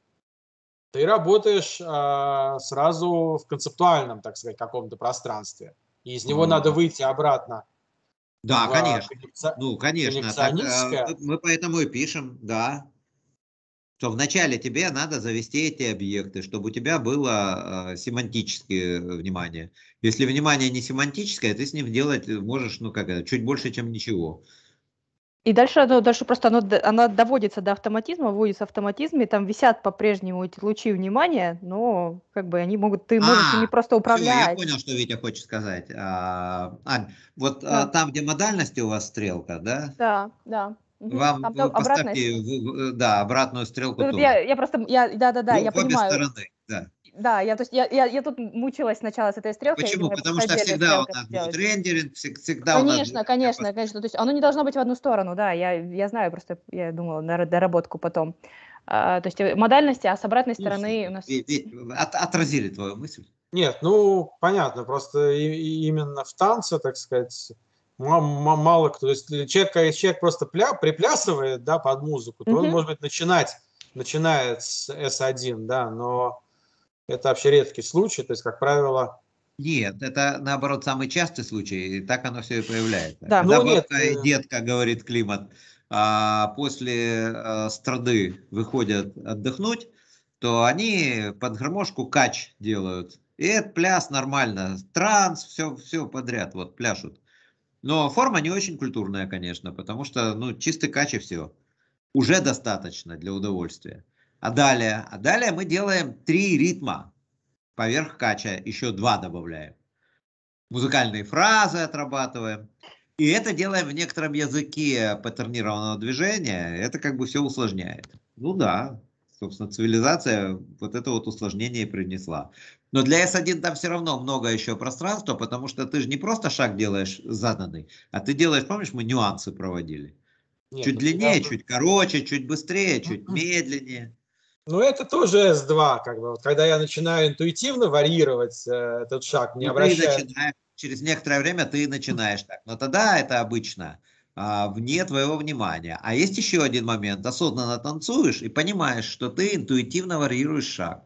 ты работаешь э, сразу в концептуальном, так сказать, каком-то пространстве. И из него Mm. надо выйти обратно. Да, в, конечно. коннекци... Ну, конечно. Так, э, коннекционистское. мы поэтому и пишем, да. что вначале тебе надо завести эти объекты, чтобы у тебя было э, семантическое внимание. Если внимание не семантическое, ты с ним делать можешь, ну как это, чуть больше, чем ничего. И дальше оно, дальше просто оно, д- оно доводится до автоматизма, вводится автоматизм, и там висят по-прежнему эти лучи внимания, но как бы они могут, ты можешь ими А, просто все, я управлять. понял, что Витя хочет сказать. А, Ань, вот а, Да, там, где модальности у вас стрелка, да, да, да. Мгм. вам Там да, вы обратная. поставьте, в- в- да, обратную стрелку Вот тоже. я, я просто, я, да, да, да, В я в обе понимаю. стороны, да. Да, я, то есть, я, я, я тут мучилась сначала с этой стрелкой, я Почему? думаю, Потому просто что отдельной всегда у стрелкой нас будет сделать. рендеринг, всег- всегда у нас будет Конечно, конечно, конечно. То есть оно не должно быть в одну сторону, да, я, я знаю, просто я думала на доработку потом. А, то есть э, модальности, а с обратной Ну, стороны у супер. нас... Ви- ви- от- отразили твою мысль. Нет, ну, понятно, просто и- и именно в танце, так сказать, ма- ма- мало кто, если человек, если человек просто пля, приплясывает, да, под музыку, то он, Мгм. может быть, начинать, начинает с эс один, да, но это вообще редкий случай, то есть, как правило, Нет, это наоборот самый частый случай, и так оно все и появляется. Да. Когда ну, нет, бабка и э, дед, как говорит Климат, а, после а, страды выходят отдохнуть, то они под гармошку кач делают. И это пляс нормально, транс, все, все подряд, вот пляшут. Но форма не очень культурная, конечно, потому что, ну, чистый кач и все. Уже достаточно для удовольствия. А далее, а далее мы делаем три ритма. Поверх кача еще два добавляем. Музыкальные фразы отрабатываем. И это делаем в некотором языке паттернированного движения. Это как бы все усложняет. Ну да, собственно, цивилизация вот это вот усложнение и принесла. Но для эс один там все равно много еще пространства, потому что ты же не просто шаг делаешь заданный, а ты делаешь, помнишь, мы нюансы проводили. нет, Чуть у тебя... длиннее, чуть короче, чуть быстрее, чуть медленнее. Ну, это тоже эс два, как бы, вот, когда я начинаю интуитивно варьировать э, этот шаг, не Ну, ты обращая... начинаешь, через некоторое время ты начинаешь так. Но тогда это обычно а, вне твоего внимания. А есть еще один момент. Осознанно танцуешь и понимаешь, что ты интуитивно варьируешь шаг.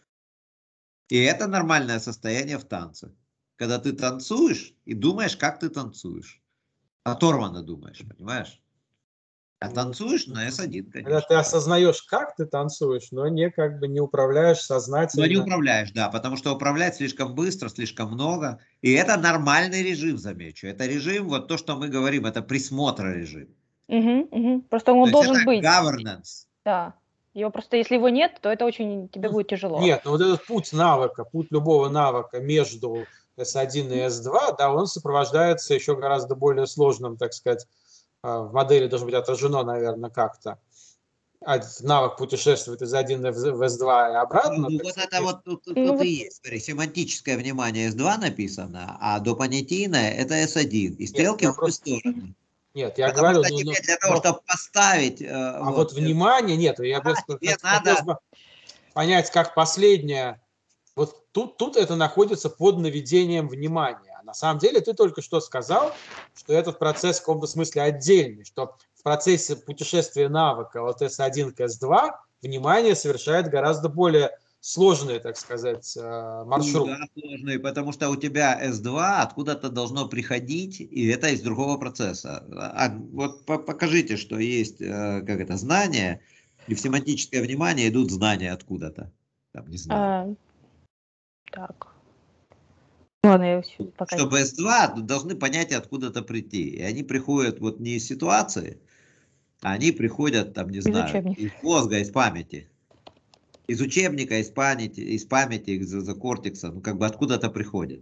И это нормальное состояние в танце. Когда ты танцуешь и думаешь, как ты танцуешь. Оторванно думаешь, понимаешь? А Ну, танцуешь на эс один, когда ты конечно. осознаешь, как ты танцуешь, но не как бы не управляешь Но не сознательно. управляешь, да, потому что управлять слишком быстро, слишком много. И это нормальный режим, замечу. Это режим, вот то, что мы говорим, это присмотр режим. Мгм, мгм. Просто То он есть это должен быть, governance. да. Его просто, если его нет, то это очень тебе Ну, будет тяжело. нет, но вот этот путь навыка, путь любого навыка между эс один и эс два, да, он сопровождается еще гораздо более сложным, так сказать, а, в модели должно быть отражено, наверное, как-то. А этот навык путешествует из один в эс два и Ну, обратно, ну, так вот сказать. это вот тут, тут, Ну тут и вот, есть. Смотри, семантическое внимание эс два написано, а допонятийное это эс один. И Нет, стрелки я в обе просто... стороны. Нет, я Потому говорю, что ну, тебе ну, для того, но... чтобы поставить, э, А вот вот, э, внимание, нет, я да, просто тебе хот- хотел надо. бы понять, как последнее. Вот тут, тут это находится под наведением внимания. На самом деле ты только что сказал, что этот процесс в каком-то смысле отдельный, что в процессе путешествия навыка от эс один к эс два внимание совершает гораздо более сложный, так сказать, э, Ну маршрут. да, сложный, потому что у тебя эс два откуда-то должно приходить, и это из другого процесса. А вот по- покажите, что есть, э, как это, знания, и в семантическое внимание идут знания откуда-то. Там, не знаю. а, так. Ладно, я всё пока... Чтобы эс два должны понятия откуда-то прийти. И они приходят вот не из ситуации, а они приходят, там, не Из знаю, учебника. из мозга, из памяти. Из учебника, из памяти, из памяти, из, из кортекса, ну как бы откуда-то приходят.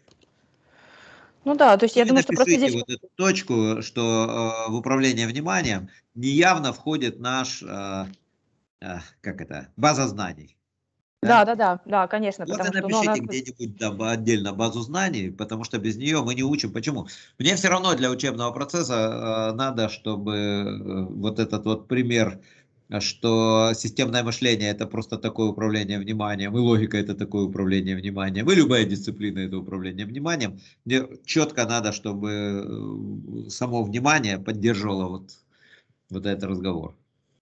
Ну да, то есть Ну я и думаю, что просто напишите здесь... вот эту точку, что э, в управление вниманием неявно входит наш, э, э, как это, база знаний. Да, Да? да, да, да, конечно, Вот и потому что, ну, она... напишите где-нибудь там отдельно базу знаний, потому что без нее мы не учим. Почему? Мне все равно для учебного процесса э, надо, чтобы э, вот этот вот пример, э, что системное мышление это просто такое управление вниманием, и логика это такое управление вниманием, и любая дисциплина это управление вниманием. Мне четко надо, чтобы э, само внимание поддерживало вот, вот этот разговор.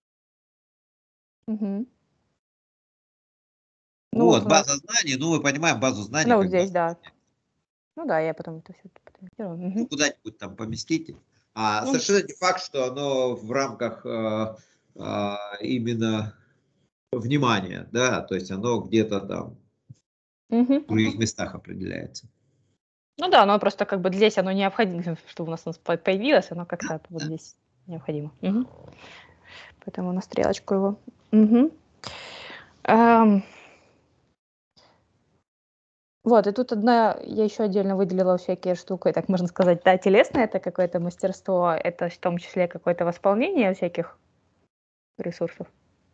Мгм. Ну вот Вот, у нас... база знаний, ну мы понимаем базу знаний Ну вот как здесь, базу да. знаний. Ну да, я потом это все подмонтирую. Ну, Мгм. куда-нибудь там поместите. А Ну, совершенно не факт, что оно в рамках э, э, именно внимание, да, то есть оно где-то там Мгм, в других мгм. местах определяется. Ну да, но просто как бы здесь оно необходимо, чтобы у нас у нас по- появилось, оно как-то вот здесь необходимо. Мгм. Поэтому на стрелочку его. Мгм. Ам, Вот, и тут одна, я еще отдельно выделила всякие штуки, так можно сказать, да, телесное это какое-то мастерство, это в том числе какое-то восполнение всяких ресурсов.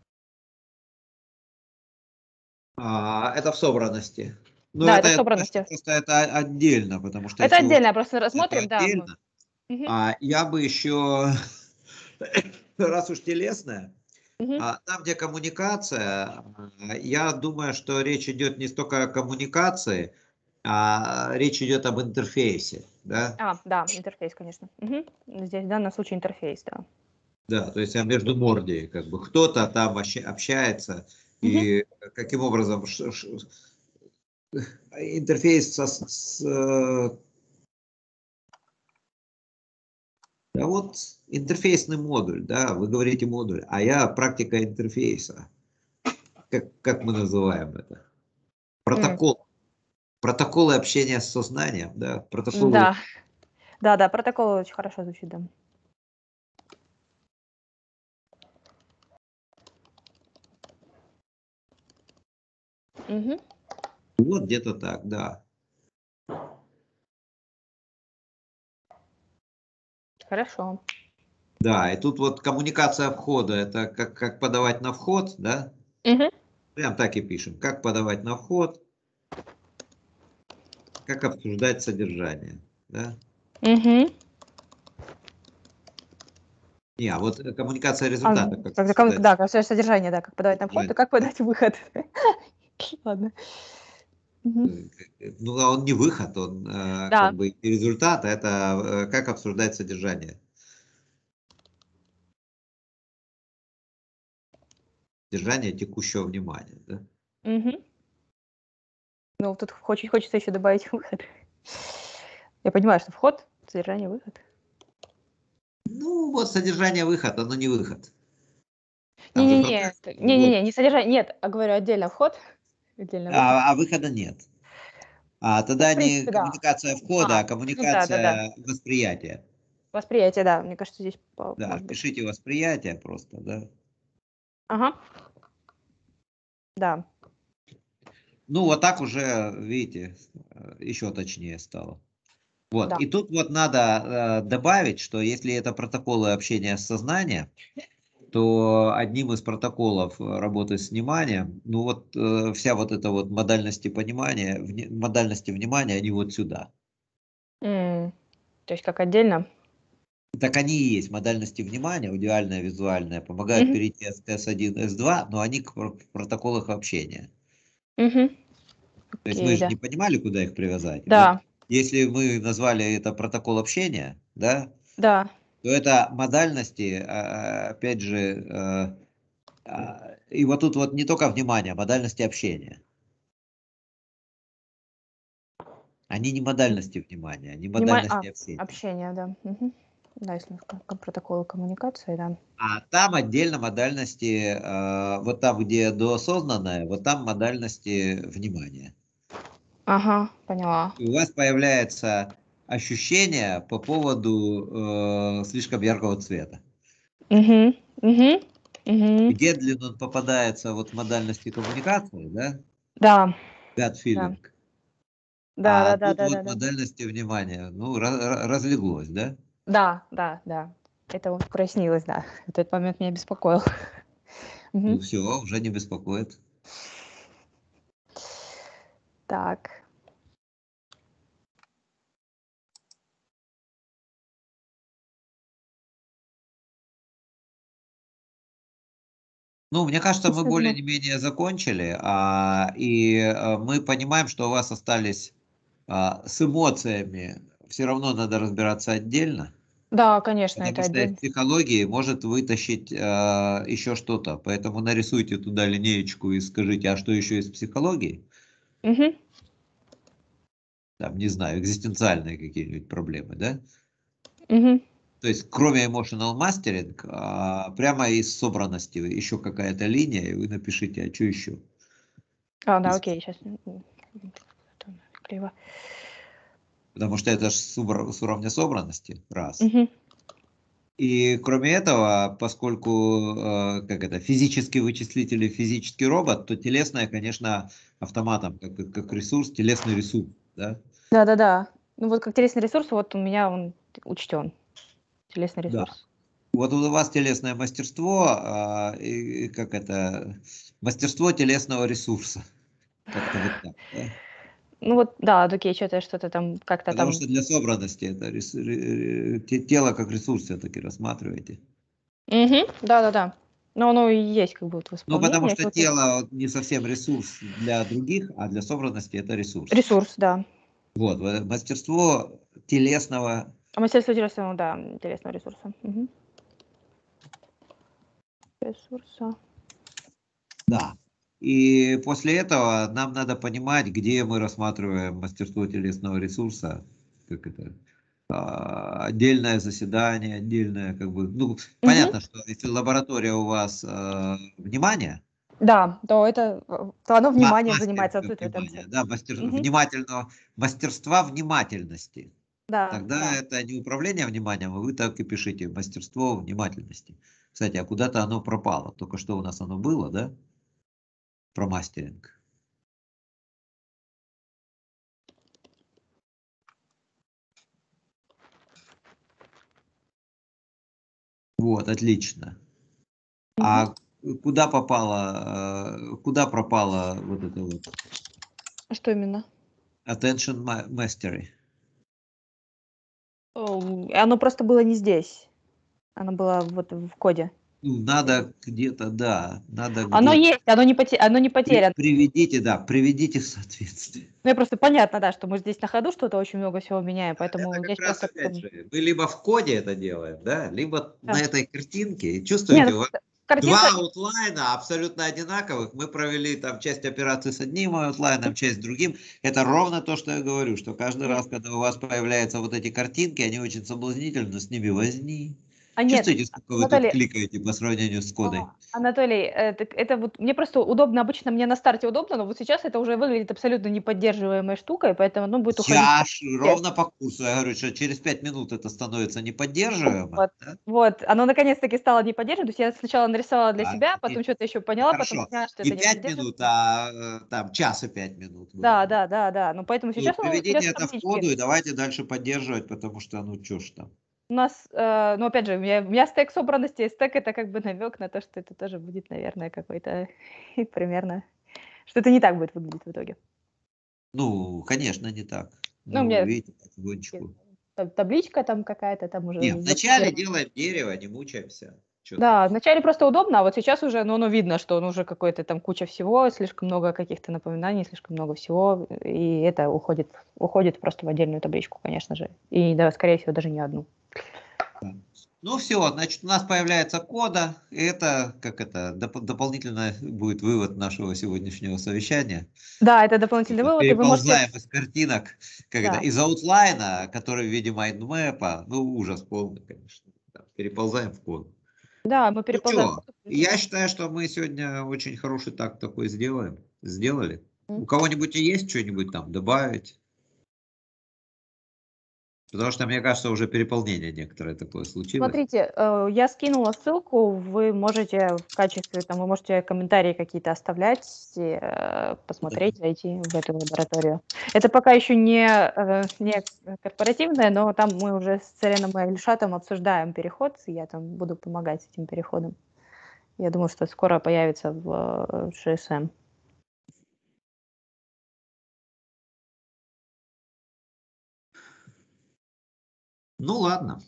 А, это в собранности. Ну, Да, это, это в я думаю, что собранности. просто это отдельно, потому что Это если вот отдельно, просто это рассмотрим, да. мы- отдельно, Мгм, а я бы еще, раз уж телесное, мгм. а там, где коммуникация, а, я думаю, что речь идет не столько о коммуникации, а речь идет об интерфейсе, да? А, да, интерфейс, конечно. Мгм. Здесь в данном случае интерфейс, да. Да, то есть а между мордей, как бы кто-то там ощ- общается, Мгм. и каким образом ш- ш- интерфейс со- с, э, да вот интерфейсный модуль, да, вы говорите модуль, а я практика интерфейса, как, как мы называем это? М, Протокол, протоколы общения с сознанием, да, протоколы. Да, да, да, протокол очень хорошо звучит, да. Мгм. Вот где-то так, да. Хорошо. Да, и тут вот коммуникация входа, это как, как подавать на вход, да? Мгм. Прям так и пишем. Как подавать на вход, как обсуждать содержание, да? Мгм. Не, а вот э, коммуникация А, результата, как когда ком- обсуждать да, как содержание, да, как подавать на вход и содержание. как подать выход. Ладно. Мгм. Э, э, Ну, а он не выход, он э, как Да. бы и результат, а это э, как обсуждать содержание. Содержание текущего внимания, да? Мгм. Ну, тут хочет, хочется еще добавить выход. Я понимаю, что вход, содержание, выход. Ну, вот содержание выход, оно не выход. Там же Не-не-не, процесс т- другой. не-не-не, не содержание, нет, а говорю отдельно вход, отдельно выход. А, а выхода нет. А Ну, в тогда не принципе, да. коммуникация входа, А, а ну да, да, да. коммуникация восприятия. Восприятие, да, мне кажется, здесь по- Да, может быть. пишите восприятие просто, да. Ага, да. Ну, вот так уже, видите, э, еще точнее стало. Вот, Да. и тут вот надо э, добавить, что если это протоколы общения с сознанием, то одним из протоколов э, работы с вниманием, ну вот э, вся вот эта вот модальности понимания, вни- модальности внимания, они вот сюда. М, То есть как отдельно? Так они и есть модальности внимания, аудиальная, визуальная, помогают Мгм. перейти с эс один, эс два, но они к пр- в протоколах общения. Мгм. То есть мы Окей, же да. не понимали, куда их привязать. Вот Да, если мы назвали это протокол общения, да, да. то это модальности, а, опять же, э, а, и вот тут вот не только внимание, а модальности общения. Они не М, модальности внимания, они Внимание, а, модальности общения. общение, да. Мгм. Да, если мы к- к- протоколы коммуникации, да. А там отдельно модальности, э, вот там, где доосознанное, вот там модальности внимания. Ага, поняла. И у вас появляется ощущение по поводу э, слишком яркого цвета. Угу, угу, угу. Где длин он попадается вот в модальности коммуникации, да, Да, gut да. feeling, Да, а да, да, тут да, да, вот да. модальности внимания, ну, ra- ra- разлеглось, да? Да, да, да. Это вот прояснилось, да. Этот момент меня беспокоил. Ну, Мгм. все, уже не беспокоит. Так. Ну, мне кажется, мы Если думаю- более-менее закончили, а, и а, мы понимаем, что у вас остались а, с эмоциями. Все равно надо разбираться отдельно, Да, конечно, это потому что из отдельно. психологии может вытащить а, еще что-то. Поэтому нарисуйте туда линеечку и скажите, а что еще из психологии? Угу. Там, не знаю, экзистенциальные какие-нибудь проблемы, да? Угу. То есть, кроме emotional mastering, а, прямо из собранности еще какая-то линия, и вы напишите, а что еще? А, да, Из- окей, сейчас. Криво. Потому что это же с убра- с уровня собранности, раз. Мгм. И кроме этого, поскольку э, как это, физический вычислитель и физический робот, то телесное, конечно, автоматом, как, как- как ресурс, телесный ресурс, да? Да-да-да. Ну вот как телесный ресурс, вот у меня он учтен. Телесный Да. ресурс. Вот у вас телесное мастерство, а, и, и как это, мастерство телесного ресурса. Как-то вот так, да? Ну вот, да, окей, что-то что-то там как-то Потому там. что для собранности это рес- ре- ре- те- тело как ресурс все-таки рассматриваете. Мгм. Да-да-да. Но оно и есть как бы вот в Ну, потому исполнении. что Вот тело не совсем ресурс для других, а для собранности это ресурс. ресурс, да. Вот, э, мастерство телесного, А мастерство телесного, да, телесного ресурса. Мгм. Ресурса. да. И после этого нам надо понимать, где мы рассматриваем мастерство телесного ресурса, как это, а, отдельное заседание, отдельное, как бы, ну, Мгм. понятно, что если лаборатория у вас э, внимание, Да, то это, э, то оно ма- вниманием занимается мастерское отсутствие внимание, танца. да, мастер, Мгм. внимательного, мастерства внимательности. Да, Тогда да. это не управление вниманием, а вы так и пишите мастерство внимательности. Кстати, а куда-то оно пропало. Только что у нас оно было, да? Про мастеринг. Вот, отлично. Мгм. А куда попало, э, куда пропало вот это вот А что именно? attention ma- mastery? Оу, оно просто было не здесь. Оно было вот в коде. Ну, надо где-то, да, надо Оно где-то. есть, оно не поте оно не При- потеряно. приведите, да, приведите в соответствие. Ну, я просто понятно, да, что мы здесь на ходу что-то очень много всего меняем, поэтому Это как здесь раз просто опять потом. же, мы либо в коде это делаем, да, либо на Да. этой картинке. Не, Чувствуете, ну, у вас картинка. два аутлайна абсолютно одинаковых. Мы провели там часть операции с одним аутлайном, часть с другим. Это ровно то, что я говорю, что каждый Нет. раз, когда у вас появляются вот эти картинки, они очень соблазнительны, с ними возни. А нет, Чувствуете, сколько вы тут Анатолий, кликаете по сравнению с кодой? а, Анатолий, э, так это вот мне просто удобно, обычно мне на старте удобно, но вот сейчас это уже выглядит абсолютно неподдерживаемой штукой, поэтому оно будет уходить. Я ж ровно по курсу, я говорю, что через пять минут это становится неподдерживаемо. Вот, Да? вот, оно наконец-таки стало неподдерживаемым. То есть я сначала нарисовала для Да, себя, потом и- что-то еще поняла, потом Хорошо. поняла, что Не это пять неподдерживаемо. минут, а э, там час и пять минут Да, было. да, да, да. Ну поэтому Ну, сейчас оно идет приведите в это в табличке. коду и давайте дальше поддерживать, потому что, ну, чё ж там. У нас, э, ну опять же, у меня, у меня стек собранности, и стек это как бы намек на то, что это тоже будет, наверное, какой-то примерно, что это не так будет выглядеть в итоге. Ну, конечно, не так. Ну, у Ну, меня видите, потихонечку. та- табличка там какая-то, там уже Не, вначале зафиксирована. делаем дерево, не мучаемся. Чё там. Да, вначале просто удобно, а вот сейчас уже, ну, оно видно, что он уже какой-то там куча всего, слишком много каких-то напоминаний, слишком много всего, и это уходит, уходит просто в отдельную табличку, конечно же. И, да, скорее всего, даже не одну. Да. Ну, все, значит, у нас появляется кода. И это, как это, доп- дополнительно будет вывод нашего сегодняшнего совещания. Да, это дополнительный вывод, и вы можете... Переползаем из картинок, как это, Да. из аутлайна, который в виде майндмэпа, ну, ужас полный, конечно. Да, переползаем в код. Да, мы Ну переползаем. что, я считаю, что мы сегодня очень хороший так такой сделаем, сделали. У кого-нибудь есть что-нибудь там добавить? Потому что, мне кажется, уже переполнение некоторое такое случилось. Смотрите, э, я скинула ссылку, вы можете в качестве, там, вы можете комментарии какие-то оставлять, э, посмотреть, зайти в эту лабораторию. Это пока еще не, э, не корпоративное, но там мы уже с Цареном и Ильшатом обсуждаем переход, и я там буду помогать с этим переходом. Я думаю, что скоро появится в ши эс эм. Ну ладно.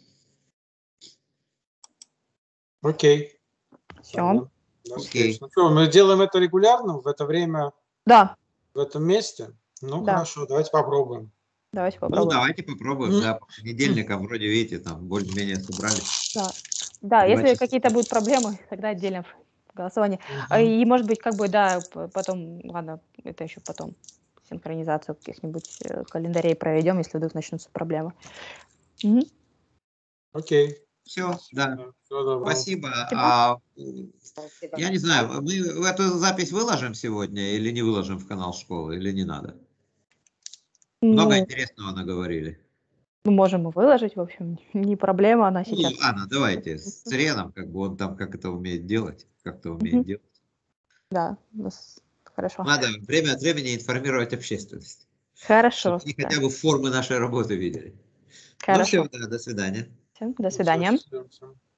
Окей. Все. Тогда до Окей. встречи. Ну что, мы делаем это регулярно, в это время, Да, в этом месте? Ну, Да. хорошо, давайте попробуем. давайте Ну, попробуем. давайте попробуем, да, по понедельникам вроде, видите, там более-менее собрались. Да, да, Два если часа. какие-то будут проблемы, тогда отдельно голосование. А, Мгм. И, может быть, как бы, да, п- потом, ладно, это еще потом, синхронизацию каких-нибудь э, календарей проведем, если вдруг начнутся проблемы. Мгм. Окей. Все, да. Всего доброго. Спасибо. А, Спасибо. я не знаю, мы эту запись выложим сегодня или не выложим в канал школы, или не надо? Много Ну, интересного наговорили. мы можем и выложить, в общем, не проблема, она Ну, сейчас. ладно, давайте с Реном, как бы он там как это умеет делать, как-то умеет Мгм. делать. Да, у нас хорошо. Надо время от времени информировать общественность, Хорошо, чтобы они да, хотя бы формы нашей работы видели. Ну хорошо. все, да, до свидания. Всё, до Всё, свидания. счастливо всем.